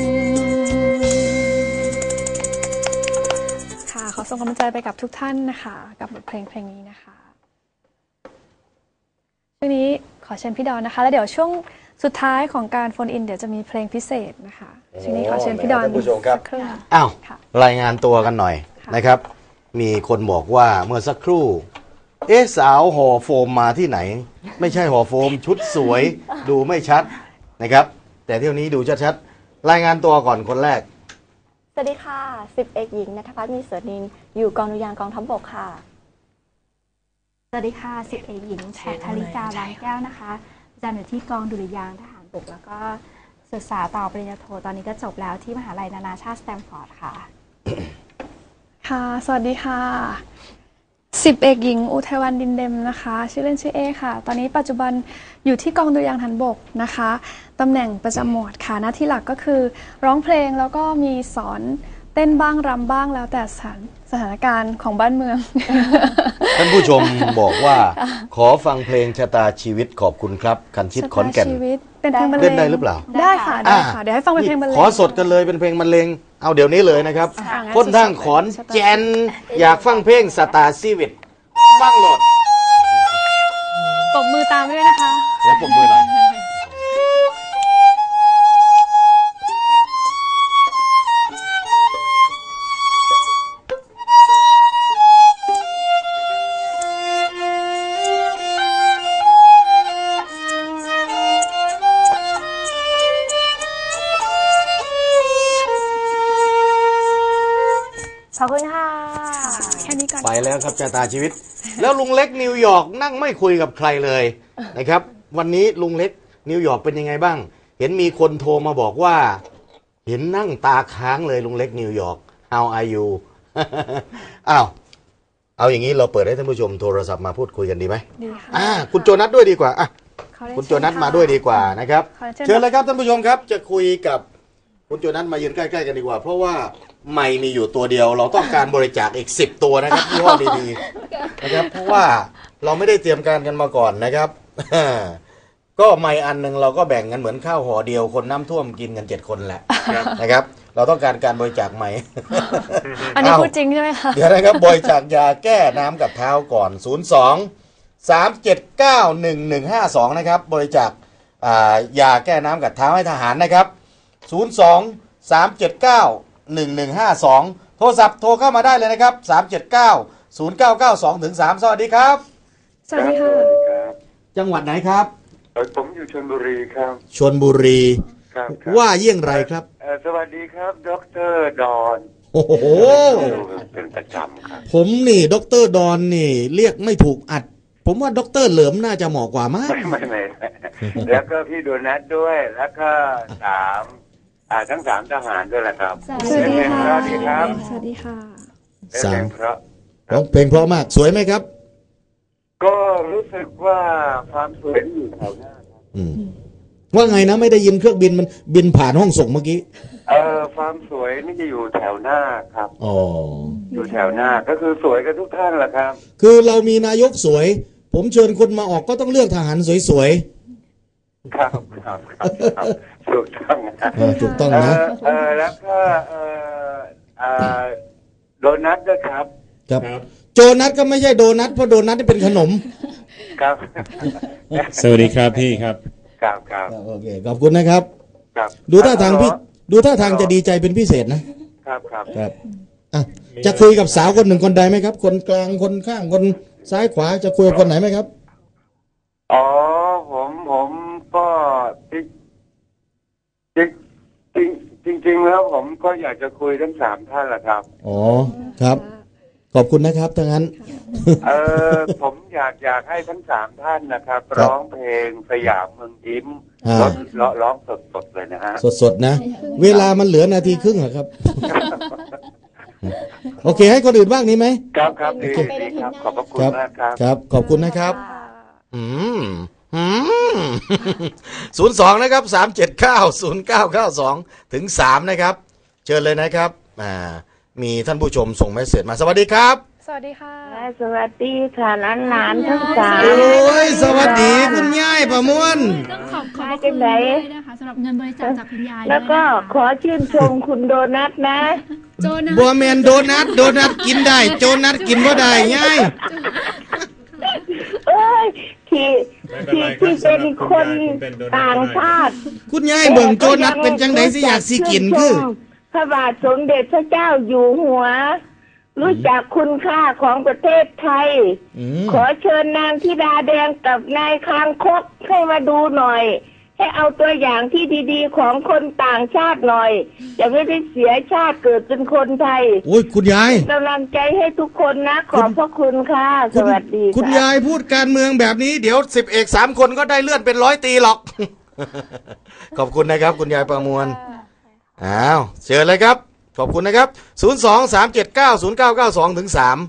ค่ะขอส่งกำลังใจไปกับทุกท่านนะคะกับบทเพลงเพลงนี้นะคะช่วงนี้ขอเชิญพี่ดอนนะคะแล้วเดี๋ยวช่วงสุดท้ายของการโฟนอินเดี๋ยวจะมีเพลงพิเศษนะคะช่วงนี้ขอเชิญพี่ดอนท่านผู้ชมครับสักครู่อ้าวค่ะรายงานตัวกันหน่อยนะครับ มีคนบอกว่าเมื่อสักครู่ เอ๊ะสาวห่อโฟมมาที่ไหน ไม่ใช่ห่อโฟมชุดสวยดูไม่ชัดนะครับ แต่เที่ยวนี้ดูชัดๆรายงานตัวก่อนคนแรกสวัสดีค่ะสิบเอกหญิงณัฐพัฒน์มีเสือนินอยู่กองดุริยางค์กองทัพบกค่ะสวัสดีค่ะสิบเอกหญิงแพทธริกาบางแก้วนะคะประจำอยู่ที่กองดุริยางค์ทหารบกแล้วก็ศึกษาต่อปริญญาโทตอนนี้ก็จบแล้วที่มหาลัยนานาชาติสแตมฟอร์ดค่ะค่ะสวัสดีค่ะสิบเอกหญิงอุทัยวันดินเดมนะคะชื่อเล่นชื่อเอค่ะตอนนี้ปัจจุบันอยู่ที่กองดุริยางค์ทหารบกนะคะตำแหน่งประจำหมวดค่ะหน้าที่หลักก็คือร้องเพลงแล้วก็มีสอนเต้นบ้างรำบ้างแล้วแต่สถานสถานการณ์ของบ้านเมืองท่านผู้ชมบอกว่าขอฟังเพลงชะตาชีวิตขอบคุณครับคันชิดขอนแก่นชะตาชีวิตเป็นเพลงบรรเลงเล่นได้หรือเปล่าได้ค่ะได้ค่ะเดี๋ยวให้ฟังเป็นเพลงบรรเลงขอสดกันเลยเป็นเพลงบรรเลงเอาเดี๋ยวนี้เลยนะครับอ่ะงั้นคนทางขอนแก่นอยากฟังเพลงสตาร์ชีวิตฟังโหลดปรบมือตามด้วยนะคะแล้วปรบมือหน่อยขอบคุณค่ะแค่นี้ก่อนไปแล้วครับชะตาชีวิต แล้วลุงเล็กนิวยอร์กนั่งไม่คุยกับใครเลยนะครับ วันนี้ลุงเล็กนิวยอร์กเป็นยังไงบ้าง เห็นมีคนโทรมาบอกว่า เห็นนั่งตาค้างเลยลุงเล็กนิวยอร์ก How are you อ้าวเอาอย่างนี้เราเปิดให้ท่านผู้ชมโทรศัพท์มาพูดคุยกันดีไหมดีค่ะอ่าคุณโจนัทด้วยดีกว่าอ่ะขอเรียนคุณโจนัทมาด้วยดีกว่านะครับขอเชิญเชิญเลยครับท่านผู้ชมครับ จะคุยกับคุณโจนัทมายืนใกล้ๆกันดีกว่า เพราะว่าไม่มีอยู่ตัวเดียว เราต้องการบริจาคอีกสิบตัวนะครับยี่ห้อดีๆนะครับเพราะว่าเราไม่ได้เตรียมการกันมาก่อนนะครับ ก็ไม่อันหนึ่งเราก็แบ่งกันเหมือนข้าวห่อเดียวคนน้ำท่วมกินกันเจ็ดคนแหละนะครับ เราต้องการการบริจาคไหมอันนี้พูดจริงใช่ไหมคะเดี๋ยวนะครับบริจาคยาแก้น้ำกับเท้าก่อนศูนย์ สอง สาม เจ็ด เก้า หนึ่ง หนึ่ง ห้า สองนะครับบริจาคอ่ายาแก้น้ำกับเท้าให้ทหารนะครับศูนย์ สอง สาม เจ็ด เก้า หนึ่ง หนึ่ง ห้า สองโทรศัพท์โทรเข้ามาได้เลยนะครับสาม เจ็ด เก้า ศูนย์ เก้า เก้า สอง ถึง สาม สวัสดีครับสวัสดีค่ะครับจังหวัดไหนครับเอ่อผมอยู่ชลบุรีครับชลบุรีครับครับว่าเยี่ยงไรครับเอ่อสวัสดีครับดรดอนโอ้โหเป็นประจำครับผมนี่ดรดอนนี่เรียกไม่ถูกอัด ผมว่าดรเหลิมน่าจะเหมาะกว่ามากไม่ไม่ไม่แล้วก็พี่โดนัทด้วย แล้วก็สามอ่าทั้งสามทหารด้วยแหละครับสวัสดีค่ะสวัสดีครับสวัสดีค่ะสามเพราะร้องเพลงเพราะมากสวยไหมครับก็รู้สึกว่าความสวยอยู่แถวหน้าครับอืมว่าไงนะไม่ได้ยินเครื่องบินมันบินผ่านห้องส่งเมื่อกี้เออความสวยนี่จะอยู่แถวหน้าครับอ๋ออยู่แถวหน้าก็คือสวยกันทุกท่านแหละครับคือเรามีนายกสวยผมเชิญคนมาออกก็ต้องเลือกทหารสวยๆครับครับครับถูกต้องนะถูกต้องนะเออแล้วก็เออเออโดนัทด้วยครับครับโจนัทก็ไม่ใช่โดนัทเพราะโดนัทนี่เป็นขนมครับสวัสดีครับพี่ครับครับครับโอเคขอบคุณนะครับครับดูท่าทางพี่ดูท่าทางจะดีใจเป็นพิเศษนะครับครับครับอ่ะจะคุยกับสาวคนหนึ่งคนใดไหมครับคนกลางคนข้างคนซ้ายขวาจะคุยกับคนไหนไหมครับอ๋อผมผมก็จริงจริงจริงจริงแล้วผมก็อยากจะคุยทั้งสามท่านแหละครับอ๋อครับขอบคุณนะครับทั้งนั้นเออผมอยากอยากให้ทั้งสามท่านนะครับร้องเพลงสยามเมืองยิ้มร้องร้องสดๆเลยนะฮะสดๆนะเวลามันเหลือนาทีครึ่งเหรอครับโอเคให้คนอื่นบ้างนี้ไหมครับครับดีดีครับขอบพระคุณมากครับครับขอบคุณนะครับอืมอืมศูนย์สองนะครับสามเจ็ดเก้าศูนย์เก้าเก้าสองถึงสามนะครับเชิญเลยนะครับอ่ามีท่านผู้ชมส่งเมสเสจมาสวัสดีครับสวัสดีค่ะสวัสดีค่ะหลานๆทั้งสามโอ้ยสวัสดีคุณยายประมวลต้องขอบขอบคุณด้วยนะคะสำหรับเงินบริจาคจากคุณยายแล้วก็ขอชื่นชมคุณโดนัทนะโจนัทบัวแมนโดนัทโดนัทกินได้โจนัทกินบ่ได้ยายเอ้ยที่ที่ที่เป็นคนต่างชาติคุณยายเบิ่งโจนัทเป็นจังไดสิอยากสิกินคือพระบาทสมเด็จพระเจ้าอยู่หัวรู้จักคุณค่าของประเทศไทยขอเชิญนางธิดาแดงกับนายคางคกให้มาดูหน่อยให้เอาตัวอย่างที่ดีๆของคนต่างชาติหน่อยจะไม่ได้เสียชาติเกิดเป็นคนไทยโอ้ยคุณยายกำลังใจให้ทุกคนนะขอบพระคุณค่ะสวัสดีคุณยายพูดการเมืองแบบนี้เดี๋ยวสิบเอกสามคนก็ได้เลื่อนเป็นร้อยตีหรอกขอบคุณนะครับคุณยายประมวลอ้าวเชิญเลยครับขอบคุณนะครับศูนย์ สอง สาม เจ็ด เก้า ศูนย์ เก้า เก้า สอง ถึง สาม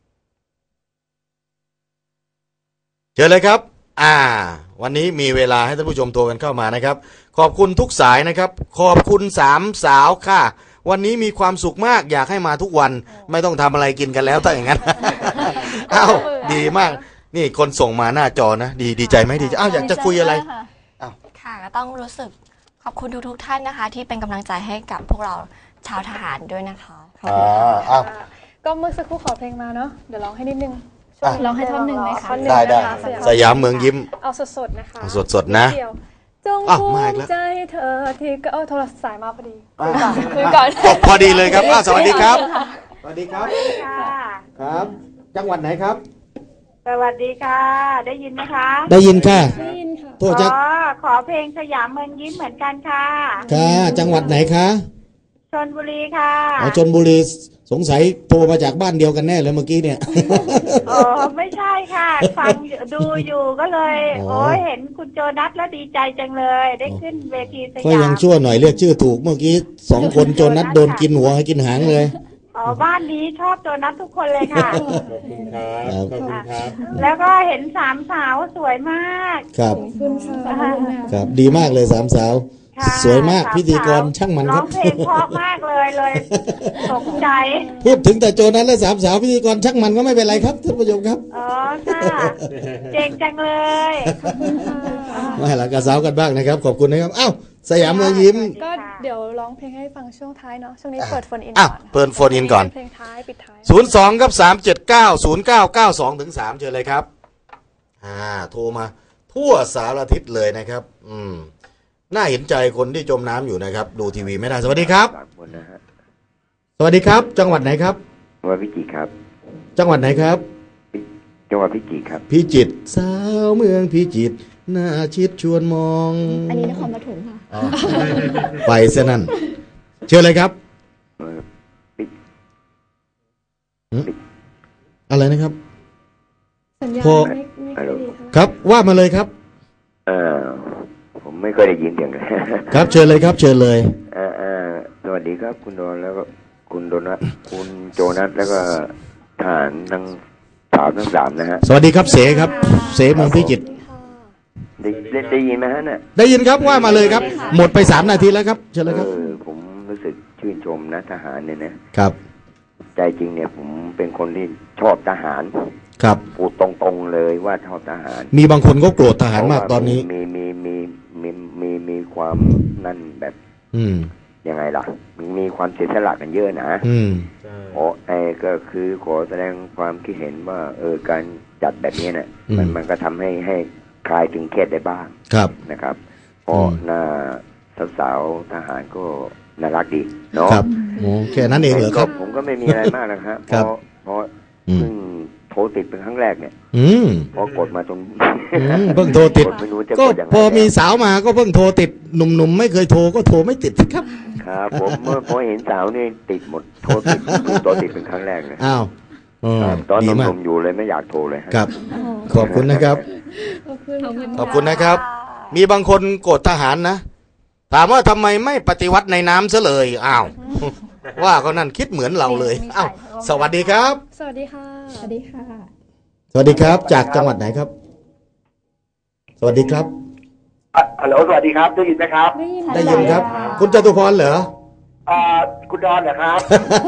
เชิญเลยครับอ่าวันนี้มีเวลาให้ท่านผู้ชมโทรกันเข้ามานะครับขอบคุณทุกสายนะครับขอบคุณสามสาวค่ะวันนี้มีความสุขมากอยากให้มาทุกวันไม่ต้องทำอะไรกินกันแล้วถ้าอย่างนั้นอ้าวดีมากนี่คนส่งมาหน้าจอนะดีดีใจไหมดีใจอ้าวอยากจะคุยอะไรอ้าวค่ะก็ต้องรู้สึกขอบคุณทุกๆท่านนะคะที่เป็นกำลังใจให้กับพวกเราชาวทหารด้วยนะคะอ่าอ้าวก็เมื่อสักครู่ขอเพลงมาเนาะเดี๋ยวร้องให้นิดนึงร้องให้ท่อนหนึ่งไหมคะได้ได้สยามเมืองยิ้มเอาสดๆนะคะสดๆนะจงภูมิใจเธอที่ก็โทรศัพท์สายมาพอดีคุยก่อนจบพอดีเลยครับสวัสดีครับสวัสดีครับครับจังหวัดไหนครับสวัสดีค่ะได้ยินไหมคะได้ยินค่ะได้ยินค่ะโทษจักขอเพลงสยามเมืองยิ้มเหมือนกันค่ะค่ะจังหวัดไหนคะชลบุรีค่ะอ๋อชลบุรีสงสัยโทรมาจากบ้านเดียวกันแน่เลยเมื่อกี้เนี่ยอ๋อไม่ใช่ค่ะฟังดูอยู่ก็เลยโอ้ยเห็นคุณโจนัสแล้วดีใจจังเลยได้ขึ้นเวทีสยามก็ยังชั่วหน่อยเรียกชื่อถูกเมื่อกี้สองคนโจนัสโดนกินหัวให้กินหางเลยอ๋อบ้านนี้ชอบโจนัสทุกคนเลยค่ะขอบคุณครับขอบคุณครับแล้วก็เห็นสามสาวสวยมากครับครับดีมากเลยสามสาวสวยมากพิธีกรช่างมันครับร้องเพลงเพราะมากเลยเลยตกใจพูดถึงแต่โจนัสและสามสาวพิธีกรช่างมันก็ไม่เป็นไรครับท่านผู้ชมครับอ๋อค่ะเจ๋งจังเลยไม่ละกระสาวกันบ้างนะครับขอบคุณนะครับอ้าวสยามเมืองยิ้มก็เดี๋ยวร้องเพลงให้ฟังช่วงท้ายเนาะช่วงนี้เปิดโฟนอินก่อนเปิดโฟนอินก่อนเพลงท้ายปิดท้ายศูนย์สองครับสามเจ็ดเก้าศูนย์เก้าเก้าสองถึงสามเชิญเลยครับอ่าโทรมาทั่วสารทิศเลยนะครับอืมน่าเห็นใจคนที่จมน้ำอยู่นะครับดูทีวีไม่ได้สวัสดีครับสวัสดีครับจังหวัดไหนครับจังหวัดพิจิตรครับจังหวัดไหนครับจังหวัดพิจิตรครับพิจิตรสาวเมืองพิจิตรน่าชิดชวนมองอันนี้นครปฐมค่ะไปเส้นนั้นเชิญเลยครับอะไรนะครับสัญญาณครับว่ามาเลยครับเออผมไม่ค่อยได้ยินเสียงเลยครับเชิญเลยครับเชิญเลยเออเออสวัสดีครับคุณโดนแล้วก็คุณโดนัทคุณโจนัสแล้วก็ทหารทั้งสามทั้งสามนะฮะสวัสดีครับเสครับเสเมืองพิจิตรได้ได้ได้ยินไหมฮะเนี่ยได้ยินครับว่ามาเลยครับหมดไปสามนาทีแล้วครับเชิญเลยครับผมรู้สึกชื่นชมนะทหารเนี่ยนะครับใจจริงเนี่ยผมเป็นคนที่ชอบทหารครับพูดตรงๆเลยว่าชอบทหารมีบางคนก็โกรธทหารมากตอนนี้มีมีมีมีมีมีความนั่นแบบอืมยังไงล่ะมีมีความเสียสละกันเยอะนะอืมโอ้ไอ้ก็คือขอแสดงความคิดเห็นว่าเออการจัดแบบนี้เนี่ยมันมันก็ทำให้ให้คลายถึงเครียดได้บ้างครับนะครับเพราะหน้าสาวๆทหารก็น่ารักดีเนาะครับโอ้แค่นั้นเองเหรอครับผมก็ไม่มีอะไรมากนะครับเพราะเพราะเพิ่งโทรติดเป็นครั้งแรกเนี่ยพอกดมาตรงเพิ่งโทรติดก็พอมีสาวมาก็เพิ่งโทรติดหนุ่มๆไม่เคยโทรก็โทรไม่ติดครับครับผมเมื่อพอเห็นสาวนี่ติดหมดโทรติดโทรติดเป็นครั้งแรกเลยอ้าวตอนหนุ่มๆอยู่เลยไม่อยากโทรเลยครับขอบคุณนะครับขอบคุณนะครับมีบางคนโกรธทหารนะถามว่าทำไมไม่ปฏิวัติในน้ำซะเลยอ้าวว่าเขานั่นคิดเหมือนเราเลยอ้าวสวัสดีครับสวัสดีค่ะสวัสดีค่ะสวัสดีครับจากจังหวัดไหนครับสวัสดีครับฮัลโหลสวัสดีครับได้ยินไหมครับได้ยินครับคุณจตุพรเหรออ่าคุณดอนเหรอครับ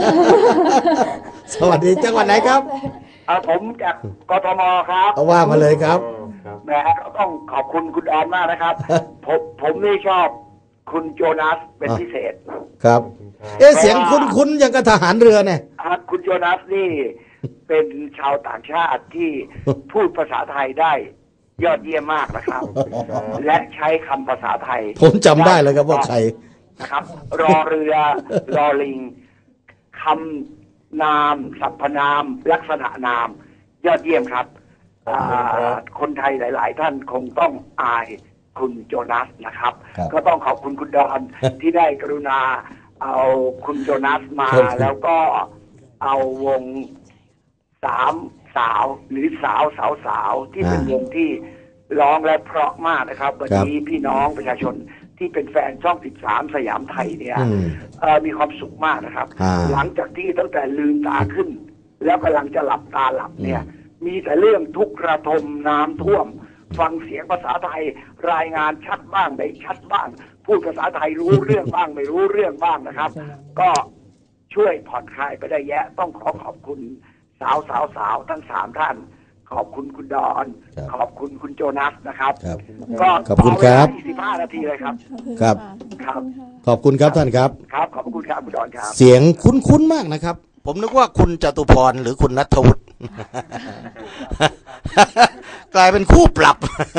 สวัสดีจังหวัดไหนครับอ่าผมจากกทมครับเอาว่ามาเลยครับแหมต้องขอบคุณคุณดอนมากนะครับผมผมนี่ชอบคุณโจนัสเป็นพิเศษครับเอ๊ะเสียงคุ้นๆยังกับทหารเรือเนี่ยคุณโจนัสนี่เป็นชาวต่างชาติที่พูดภาษาไทยได้ยอดเยี่ยมมากนะครับและใช้คำภาษาไทยผมจำได้เลยครับว่าใครนะครับรอเรือรอลิงคำนามสรรพนามลักษณะนามยอดเยี่ยมครับคนไทยหลายๆท่านคงต้องอายคุณโจนัสนะครับก็ต้องขอบคุณคุณดอนที่ได้กรุณาเอาคุณโจนัสมาแล้วก็เอาวงสามสาวหรือสาวสาวสาวที่เป็นวงที่ร้องและเพราะมากนะครับวันนี้พี่น้องประชาชนที่เป็นแฟนช่องสิบสามสยามไทยเนี่ยมีความสุขมากนะครับหลังจากที่ตั้งแต่ลืมตาขึ้นแล้วกำลังจะหลับตาหลับเนี่ยมีแต่เรื่องทุกข์ระทมน้ำท่วมฟังเสียงภาษาไทยรายงานชัดบ้างไม่ชัดบ้างพูดภาษาไทยรู้เรื่องบ้างไม่รู้เรื่องบ้างนะครับก็ช่วยผ่อนคลายไปได้แยะต้องขอขอบคุณสาวสาวสาวทั้งสามท่านขอบคุณคุณดอนขอบคุณคุณโจนัสนะครับก็ขอบคุณครับสิบห้านาทีเลยครับครับครับขอบคุณครับท่านครับครับขอบคุณครับคุณดอนครับเสียงคุ้นๆมากนะครับผมนึกว่าคุณจตุพรหรือคุณณัฐวุฒิกลายเป็นคู่ปรับ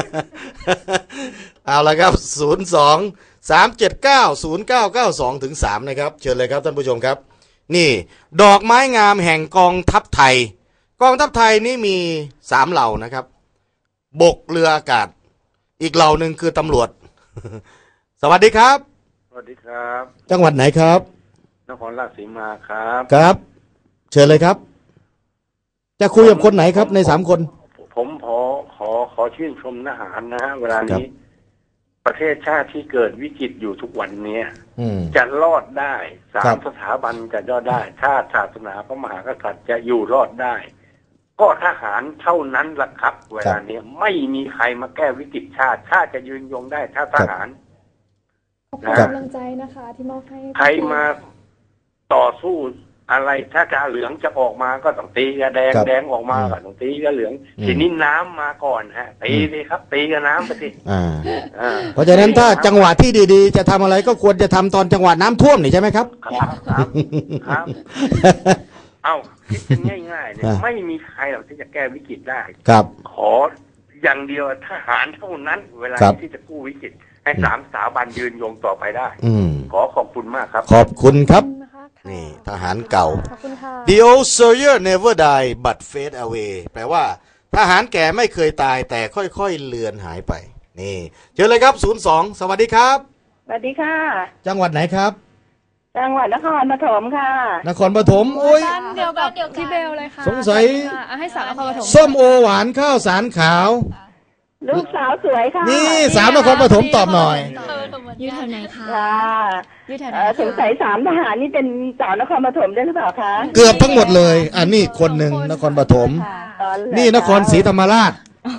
เอาละครับศูนย์ สอง สาม เจ็ด เก้า ศูนย์ เก้า เก้า สอง ถึง สามนะครับเชิญเลยครับท่านผู้ชมครับนี่ดอกไม้งามแห่งกองทัพไทยกองทัพไทยนี่มีสามเหล่านะครับบกเรืออากาศอีกเหล่าหนึ่งคือตำรวจสวัสดีครับสวัสดีครับจังหวัดไหนครับนครราชสีมาครับครับเชิญเลยครับจะคุยกับคนไหนครับในสามคนผมขอขอขอชื่นชมทหารนะฮะเวลานี้ประเทศชาติที่เกิดวิกฤตอยู่ทุกวันนี้จะรอดได้สามสถาบันจะรอดได้ชาติศาสนาพระมหากษัตริย์จะอยู่รอดได้ก็ทหารเท่านั้นล่ะครับเวลานี้ไม่มีใครมาแก้วิกฤตชาติชาติจะยืนยงได้ถ้าทหารขอบคุณกำลังใจนะคะที่มอบให้ใครมาต่อสู้อะไรถ้ากาเหลืองจะออกมาก็ต้องตีกระแดงแดงออกมาก็ต้องตีกระเหลืองทีนี้น้ำมาก่อนฮะตีเลยครับตีกับน้ำไปสิเพราะฉะนั้นถ้าจังหวะที่ดีๆจะทำอะไรก็ควรจะทำตอนจังหวะน้ำท่วมนี่ใช่ไหมครับครับครับเอ้าคิดกันง่ายๆเนี่ยไม่มีใครหรอกที่จะแก้วิกฤตได้ครับขออย่างเดียวทหารเท่านั้นเวลาที่จะกู้วิกฤตให้สามสถาบันยืนยงต่อไปได้ขอขอบคุณมากครับขอบคุณครับนี่ทหารเก่า The old soldier never die but fade away แปลว่าทหารแก่ไม่เคยตายแต่ค่อยๆเลือนหายไปนี่เชิญเลยครับศูนย์ สอง สวัสดีครับสวัสดีค่ะจังหวัดไหนครับจังหวัดนครปฐมค่ะนครปฐมโอ้ยเดียวกับที่เบลเลยค่ะสงสัยให้สาวนครปฐมส้มโอหวานข้าวสารขาวลูกสาวสวยค่ะนี่สาวนครปฐมตอบหน่อยอยู่แถวไหนคะอยู่แถวไหนสงสัยสามทหารนี่เป็นสาวนครปฐมได้หรือเปล่าคะเกือบทั้งหมดเลยอันนี้คนหนึ่งนครปฐมนี่นครศรีธรรมราช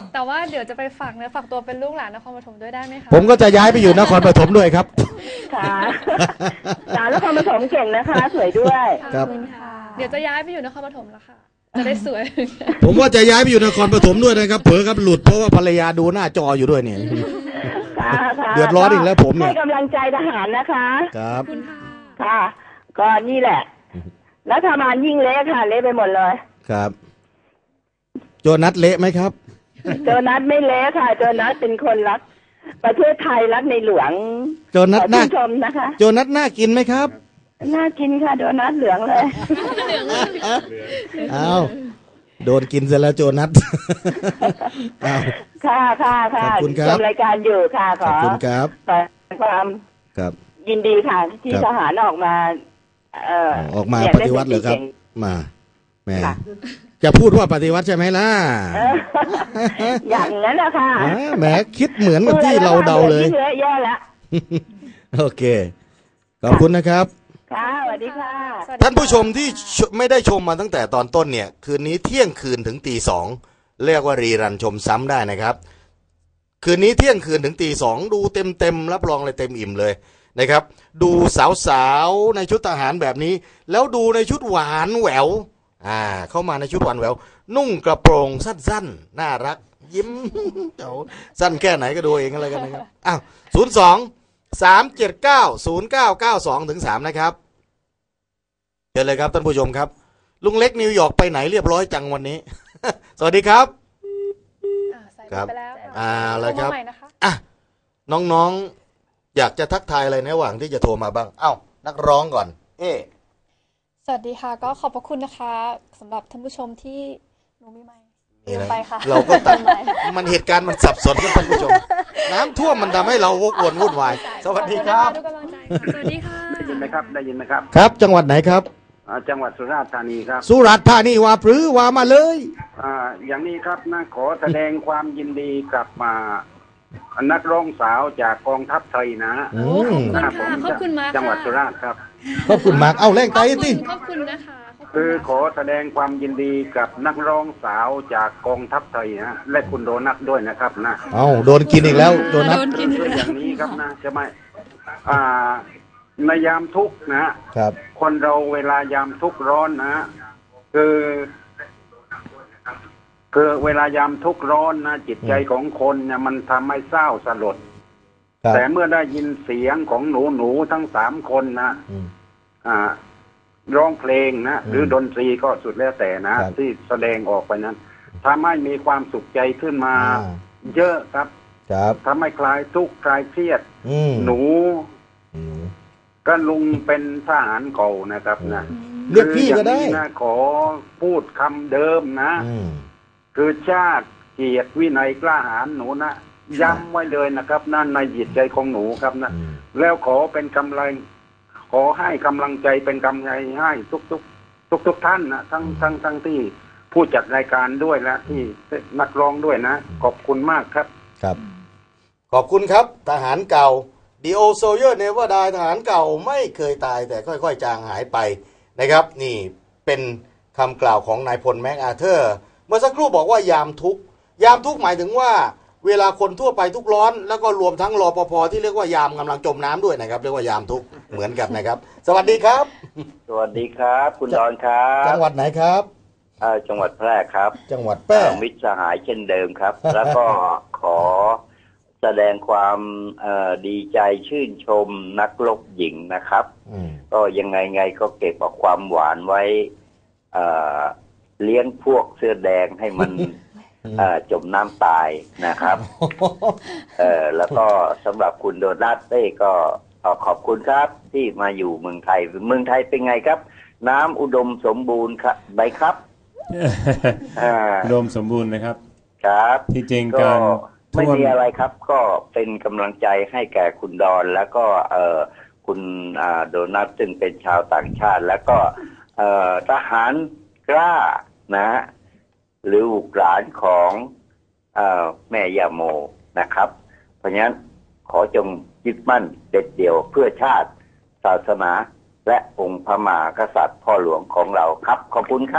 แต่ว่าเดี๋ยวจะไปฝากเนื้อฝากตัวเป็นลูกหลานนครปฐมด้วยได้ไหมคะผมก็จะย้ายไปอยู่นครปฐมด้วยครับค่ะสาวนครปฐมเก่งนะคะสวยด้วยครับเดี๋ยวจะย้ายไปอยู่นครปฐมแล้วค่ะจะได้สวยผมว่าจะย้ายไปอยู่นครปฐมด้วยนะครับเผลอครับหลุดเพราะว่าภรรยาดูหน้าจออยู่ด้วยเนี่ยเดือดร้อนอีกแล้วผมเนี่ยให้กำลังใจทหารนะคะครับค่ะก็นี่แหละรัฐบาลยิ่งเละค่ะเละไปหมดเลยครับโจนัสเละไหมครับโจนัสไม่เละค่ะโจนัสเป็นคนรักประเทศไทยรักในหลวงโจนัสน่าชมนะคะโจนัสน่ากินไหมครับน่ากินค่ะโจนัสเหลืองเลยอ้าวโดนกินเสร็จแล้วโจนัสค่ะค่ะค่ะขอบคุณครับชมรายการอยู่ค่ะขอขอบคุณครับความยินดีค่ะที่ทหารออกมาเอ่อออกมาปฏิวัติเหรอครับมาแม่จะพูดว่าปฏิวัติใช่ไหมล่ะอย่างนั้นแหละค่ะแหมคิดเหมือนกับที่เราเดาเลยแย่แล้วโอเคขอบคุณนะครับค่ะสวัสดีค่ะท่านผู้ชมที่ไม่ได้ชมมาตั้งแต่ตอนต้นเนี่ยคืนนี้เที่ยงคืนถึงตีสองเรียกว่ารีรันชมซ้ำได้นะครับคืนนี้เที่ยงคืนถึงตีสองดูเต็มเต็มรับรองเลยเต็มอิ่มเลยนะครับดูสาวๆในชุดทหารแบบนี้แล้วดูในชุดหวานแหววอ่าเข้ามาในชุดหวานแหววนุ่งกระโปรงสั้นๆน่ารักยิ้มเจ้าสั้นแค่ไหนก็ดูเองอะไรกันนะครับอ้าวศูนย์สองสามเจ็ดเก้าศูนย์เก้าเก้าสองถึงสามนะครับเชิญเลยครับท่านผู้ชมครับลุงเล็กนิวยอร์กไปไหนเรียบร้อยจังวันนี้ สวัสดีครับครับอ่าแล้วครับอ่ะน้องๆอยากจะทักทายอะไรในระหว่างที่จะโทรมาบ้างเอ้านักร้องก่อนเอสวัสดีค่ะก็ขอบพระคุณนะคะสำหรับท่านผู้ชมที่หนูมีไมค์ไปค่ะเราก็ตัดมันเหตุการณ์มันสับสนกันท่านผู้ชมน้ำท่วมมันทำให้เราวกวนวุ่นวายสวัสดีครับสวัสดีค่ะได้ยินไหมครับได้ยินไหมครับครับจังหวัดไหนครับจังหวัดสุราษฎร์ธานีครับสุราษฎร์ธานีว่าพรือว่ามาเลยอ่าอย่างนี้ครับนะขอแสดงความยินดีกับมานักร้องสาวจากกองทัพไทยนะขอบคุณมากจังหวัดสุราษฎร์ครับขอบคุณมากเอาแรงใจสิขอบคุณนะคะคือขอแสดงความยินดีกับนักร้องสาวจากกองทัพไทยนะและคุณโดนัทด้วยนะครับนะเอาโดนกินอีกแล้วโดนัทอย่างนี้ครับนะจะไม่อ่าในยามทุกข์นะครับคนเราเวลายามทุกข์ร้อนนะคือคือเวลายามทุกข์ร้อนนะจิตใจของคนเนี่ยมันทำให้เศร้าสลดแต่เมื่อได้ยินเสียงของหนูหนูทั้งสามคนนะอ่าร้องเพลงนะหรือดนตรีก็สุดแล้วแต่นะที่แสดงออกไปนั้นทำให้มีความสุขใจขึ้นมาเยอะครับทำให้คลายทุกข์คลายเครียดหนูก็ลุงเป็นทหารเก่านะครับนะเรียกพี่ก็ได้นะขอพูดคำเดิมนะคือชาติเกียรติวินัยกล้าหาญหนูนะย้ำไว้เลยนะครับนั่นในจิตใจของหนูครับนะแล้วขอเป็นกำลังขอให้กำลังใจเป็นกำลังใจให้ทุกทุกทุกทุกท่านนะทั้งทั้งทั้งที่ผู้จัดรายการด้วยและที่นักร้องด้วยนะขอบคุณมากครับครับขอบคุณครับทหารเก่า The Old Soldier Never Die ทหารเก่าไม่เคยตายแต่ค่อยๆจางหายไปนะครับนี่เป็นคำกล่าวของนายพลแม็กอาเธอร์เมื่อสักครู่บอกว่ายามทุกข์ยามทุกข์หมายถึงว่าเวลาคนทั่วไปทุกร้อนแล้วก็รวมทั้งรปภที่เรียกว่ายามกำลังจมน้ำด้วยนะครับเรียกว่ายามทุกข์เหมือนกันนะครับสวัสดีครับสวัสดีครับคุณดอนครับจังหวัดไหนครับจังหวัดแพร่ครับจังหวัดแพร่มิตรสหายเช่นเดิมครับ แล้วก็ขอแสดงความดีใจชื่นชมนักรบหญิงนะครับก็ยังไงไงก็เก็บเอาความหวานไว้เลี้ยงพวกเสื้อแดงให้มันจมน้ำตายนะครับเออแล้วก็สำหรับคุณโดนัทเต้ก็ขอบคุณครับที่มาอยู่เมืองไทยเมืองไทยเป็นไงครับน้ำอุดมสมบูรณ์ครับไหมครับอุดมสมบูรณ์นะครับครับที่จริงการไม่มีอะไรครับก็เป็นกำลังใจให้แก่คุณดอนแล้วก็เออคุณโดนัทซึ่งเป็นชาวต่างชาติแล้วก็ทหารกล้านะหรือบุตรหลานของเอ่อแม่ย่าโมนะครับเพราะฉะนั้นขอจงยึดมั่นเด็ดเดี่ยวเพื่อชาติศาสนาและองค์พระมหากษัตริย์พ่อหลวงของเราครับขอบคุณครับ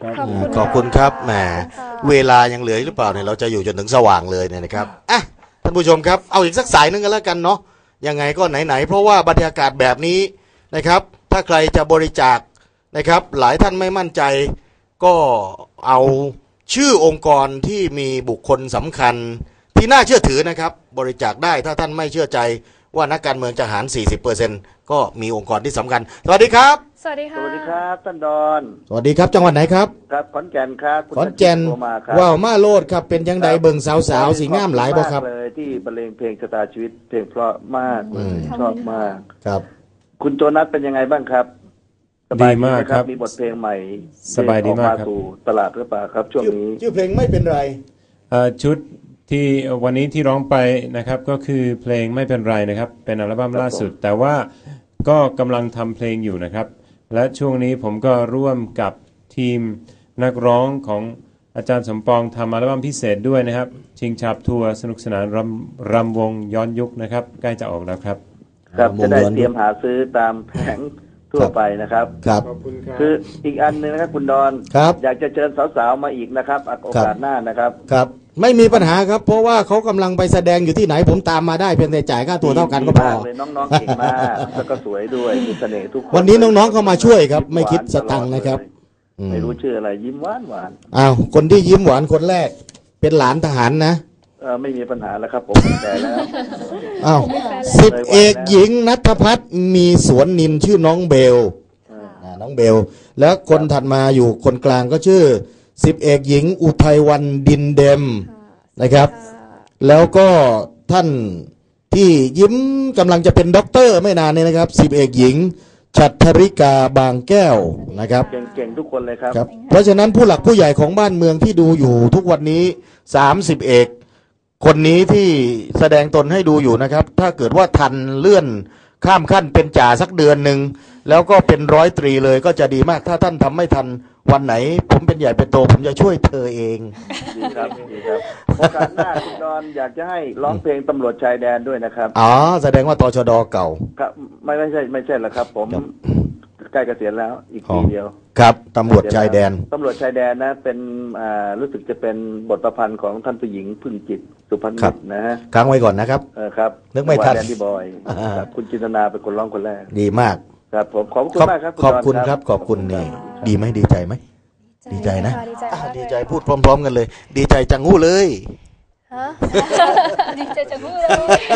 ขอบคุณครับแหมเวลายังเหลือหรือเปล่าเนี่ยเราจะอยู่จนถึงสว่างเลยเนี่ยนะครับอ่ะท่านผู้ชมครับเอาอีกสักสายนึงกันแล้วกันเนาะยังไงก็ไหนๆเพราะว่าบรรยากาศแบบนี้นะครับถ้าใครจะบริจาคนะครับหลายท่านไม่มั่นใจก็เอาชื่อองค์กรที่มีบุคคลสำคัญที่น่าเชื่อถือนะครับบริจาคได้ถ้าท่านไม่เชื่อใจว่านักการเมืองจะหาร สี่สิบเปอร์เซ็นต์ ก็มีองค์กรที่สำคัญสวัสดีครับสวัสดีค่ะสวัสดีครับท่านดอนสวัสดีครับจังหวัดไหนครับครับขอนแก่นครับขอนแก่นว้าวมาโลดครับเป็นยังไงเบิ่งสาวๆสีงามหลายบ่ครับเลยที่บรรเลงเพลงชะตาชีวิตเพลงเพราะมากเลยชอบมากครับคุณโจนัสเป็นยังไงบ้างครับดีมากครับมีบทเพลงใหม่สบายดีมากครับสู่ตลาดหรือเปล่าครับช่วงนี้ชื่อเพลงไม่เป็นไรชุดที่วันนี้ที่ร้องไปนะครับก็คือเพลงไม่เป็นไรนะครับเป็นอัลบั้มล่าสุดแต่ว่าก็กำลังทำเพลงอยู่นะครับและช่วงนี้ผมก็ร่วมกับทีมนักร้องของอาจารย์สมปองทำอัลบั้มพิเศษด้วยนะครับชิงฉับทัวร์สนุกสนานรำรำวงย้อนยุคนะครับใกล้จะออกแล้วครับครับจะได้เตรียมหาซื้อตามแผงทั่วไปนะครับครับคืออีกอันนึงนะครับคุณดอนอยากจะเชิญสาวๆมาอีกนะครับโอกาสหน้านะครับครับไม่มีปัญหาครับเพราะว่าเขากำลังไปแสดงอยู่ที่ไหนผมตามมาได้เพียงแต่จ่ายค่าตัวเท่ากันก็พอเลยน้องๆเก่งมากแล้วก็สวยด้วยมีเสน่ห์ทุกคนวันนี้น้องๆเข้ามาช่วยครับไม่คิดสตังค์นะครับไม่รู้ชื่ออะไรยิ้มหวานหวานอ้าวคนที่ยิ้มหวานคนแรกเป็นหลานทหารนะเออไม่มีปัญหาแล้วครับผมแก่แล้วอ้าวสิบเอกหญิงณัฐพัฒน์มีสวนนินชื่อน้องเบลน้องเบลแล้วคนถัดมาอยู่คนกลางก็ชื่อสิบเอกหญิงอุทัยวันดินเดมนะครับแล้วก็ท่านที่ยิ้มกำลังจะเป็นด็อกเตอร์ไม่นานนี้นะครับสิบเอกหญิงฉัตรธริกาบางแก้วนะครับเก่งๆทุกคนเลยครับครับเพราะฉะนั้นผู้หลักผู้ใหญ่ของบ้านเมืองที่ดูอยู่ทุกวันนี้สามสิบเอกคนนี้ที่แสดงตนให้ดูอยู่นะครับถ้าเกิดว่าทันเลื่อนข้ามขั้นเป็นจ่าสักเดือนหนึ่งแล้วก็เป็นร้อยตรีเลยก็จะดีมากถ้าท่านทำไม่ทันวันไหนผมเป็นใหญ่เป็นโตผมจะช่วยเธอเองดีครับดีครับโอกาสหน้าคุณดอนอยากจะให้ร้องเพลงตำรวจชายแดนด้วยนะครับอ๋อแสดงว่าตชดเก่าครับไม่ไม่ใช่ไม่ใช่หรอกครับผมใกล้เกษียณแล้วอีกปีเดียวครับตำรวจชายแดนตำรวจชายแดนนะเป็นอ่ารู้สึกจะเป็นบทประพันธ์ของท่านผู้หญิงพึ่งจิตสุพรรณบุตรนะฮะค้างไว้ก่อนนะครับเออครับนึกไม่ทันแดนดี้บอยครับคุณจินตนาเป็นคนร้องคนแรกดีมากครับผมขอบคุณมากครับขอบคุณครับขอบคุณนี่ดีไหมดีใจไหมดีใจนะดีใจพูดพร้อมๆกันเลยดีใจจังหู้เลยฮะดีใจจังหู้เลย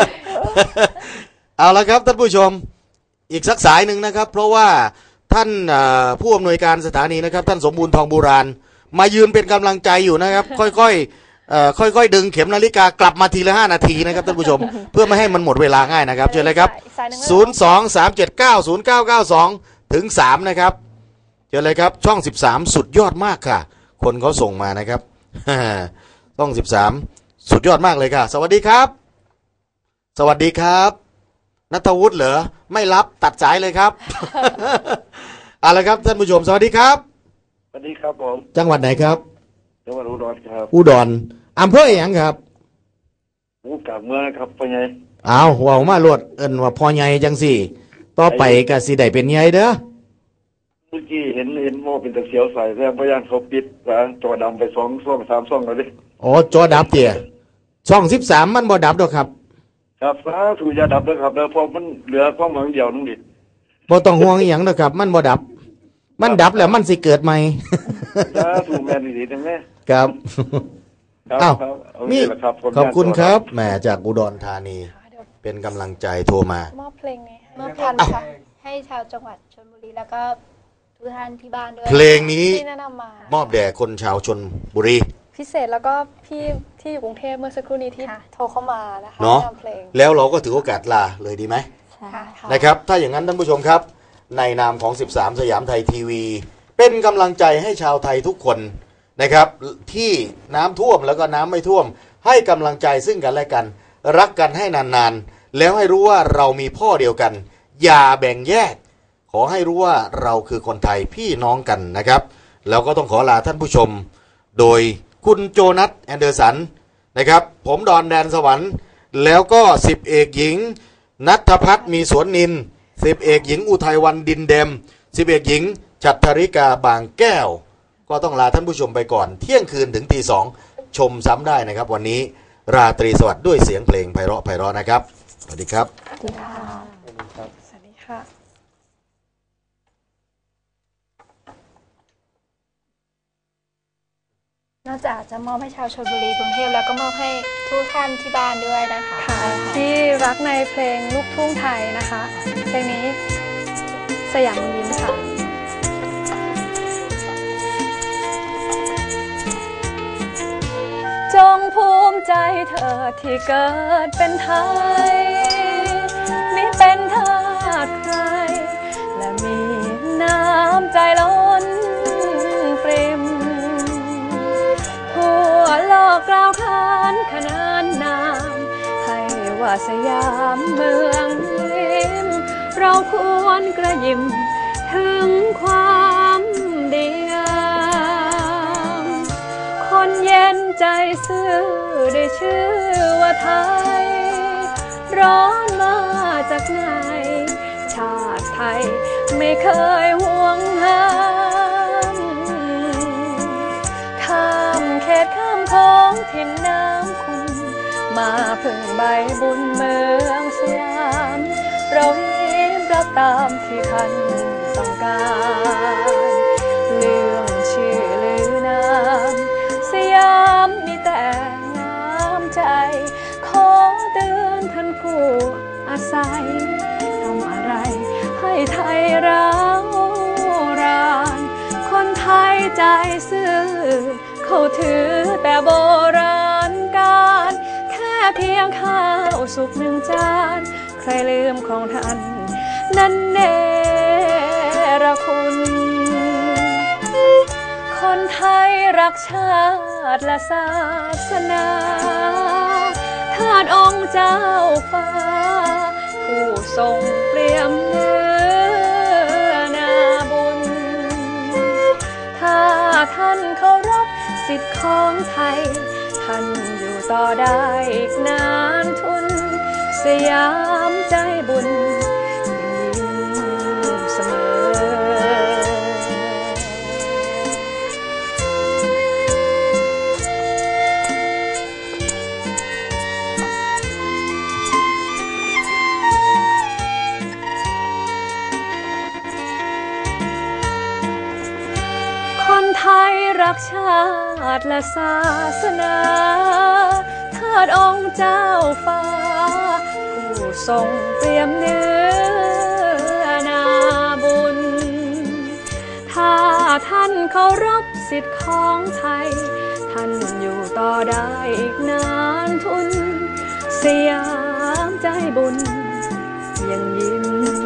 เอาละครับท่านผู้ชมอีกสักสายหนึ่งนะครับเพราะว่าท่านผู้อำนวยการสถานีนะครับท่านสมบูรณ์ทองโบราณมายืนเป็นกำลังใจอยู่นะครับค่อยๆค่อยๆดึงเข็มนาฬิกากลับมาทีละห้านาทีนะครับท่านผู้ชมเพื่อไม่ให้มันหมดเวลาง่ายนะครับเชิญเลยครับศูนย์ สอง สาม เจ็ด เก้า ศูนย์ เก้า เก้า สองถึงสามนะครับเชิญเลยครับช่องสิบสามสุดยอดมากค่ะคนเขาส่งมานะครับช่องสิบสามสุดยอดมากเลยค่ะสวัสดีครับสวัสดีครับณัฐวุฒิเหรอไม่รับตัดสายเลยครับเอาละครับท่านผู้ชมสวัสดีครับสวัสดีครับผมจังหวัดไหนครับจังหวัดอุดรครับอุดรอำเภอหยังครับผู้กลับเมืองครับพ่อใหญ่อ้าวว้าวมาโลดเอิ้นว่าพ่อใหญ่จังสิต่อไปก็สิได้เป็นใหญ่เด้อเมื่อกี้เห็นเห็นโมเป็นตะเขียวใส่แรงพยานเขาปิดร้านจอดำไปสองช่องสามช่องแล้วดิอ๋อจอดับเตี่ยช่องสิบสามมันบ่ดับดอกครับครับสาธุอย่าดับเลยครับแล้วพอมันเหลือความหวังเดียวนึงดิบ่ต้องห่วงอีหยังนะครับมันบ่ดับมันดับแล้วมันสิเกิดใหม่สาธุแม่ดีๆจังแม่ครับอ้าวนี่ขอบคุณครับแหมจากอุดรธานีเป็นกำลังใจโทรมามอบเพลงนี้มอบพันค่ะให้ชาวจังหวัดชลบุรีแล้วก็ทุกท่านที่บ้านด้วยเพลงนี้ที่แนะนำมามอบแด่คนชาวชลบุรีพิเศษแล้วก็พี่ที่อยู่กรุงเทพเมื่อสักครู่นี้ที่โทรเข้ามานะคะเนาะแล้วเราก็ถือโอกาสลาเลยดีไหมนะครับถ้าอย่างนั้นท่านผู้ชมครับในนามของสิบสามสยามไทยทีวีเป็นกำลังใจให้ชาวไทยทุกคนนะครับที่น้ำท่วมแล้วก็น้ำไม่ท่วมให้กำลังใจซึ่งกันและกันรักกันให้นานๆแล้วให้รู้ว่าเรามีพ่อเดียวกันอย่าแบ่งแยกขอให้รู้ว่าเราคือคนไทยพี่น้องกันนะครับแล้วก็ต้องขอลาท่านผู้ชมโดยคุณโจนัสแอนเดอร์สันนะครับผมดอนแดนสวรรค์แล้วก็สิบเอกหญิงณัฐพัฒน์มีสวนนินสิบเอกหญิงอุทัยวันดินเดมสิบเอกหญิงฉัตรธริกาบางแก้วก็ต้องลาท่านผู้ชมไปก่อนเที่ยงคืนถึงตีสองชมซ้ำได้นะครับ วันนี้ราตรีสวัสดิ์ด้วยเสียงเพลงไพเราะไพเราะนะครับสวัสดีครับสวัสดีค่ะสวัสดีค่ะนอกจากจะมอบให้ชาวชลบุรีกรุงเทพแล้วก็มอบให้ทุกท่านที่บ้านด้วยนะคะที่รักในเพลงลูกทุ่งไทยนะคะเพลงนี้สยามยิ้มค่ะจงภูมิใจเธอที่เกิดเป็นไทยมิเป็นทาสใครและมีน้ำใจล้นปริมทั่วโลกกล่าวขานขนานนามให้ว่าสยามเมืองยิ้มเราควรกระยิมถึงความดีงามคนเย็นใจซื่อได้ชื่อว่าไทยร้อนมาจากไหนชาติไทยไม่เคยห่วงห้ามข้ามเขตข้ามของถิ่นน้ำคุณมาพึ่งใบบุญเมืองสยามเรายิ้มรับตามที่ท่านต้องการเรื่องชื่อลือนามสยามมีแต่น้ำใจขอเตือนท่านผู้อาศัยทำอะไรให้ไทยร้าวรานคนไทยใจซื่อเขาถือแต่โบราณการแค่เพียงข้าวสุกหนึ่งจานใครลืมของท่านนั้นเนรคุณคนไทยรักชาติและศาสนาทาสองค์เจ้าฟ้าผู้ทรงเปรียมเนื้อนาบุญถ้าท่านเคารพสิทธิ์ของไทยท่านอยู่ต่อได้อีกนานทุนสยามใจบุญยิ้มเสมอคนไทยรักชาติและศาสนาทาสองค์เจ้าฟ้าผู้ทรงเปรียมเนื้อนาบุญถ้าท่านเคารพสิทธิ์ของไทยท่านอยู่ต่อได้อีกนานทุนสยามใจบุญยังยิ้ม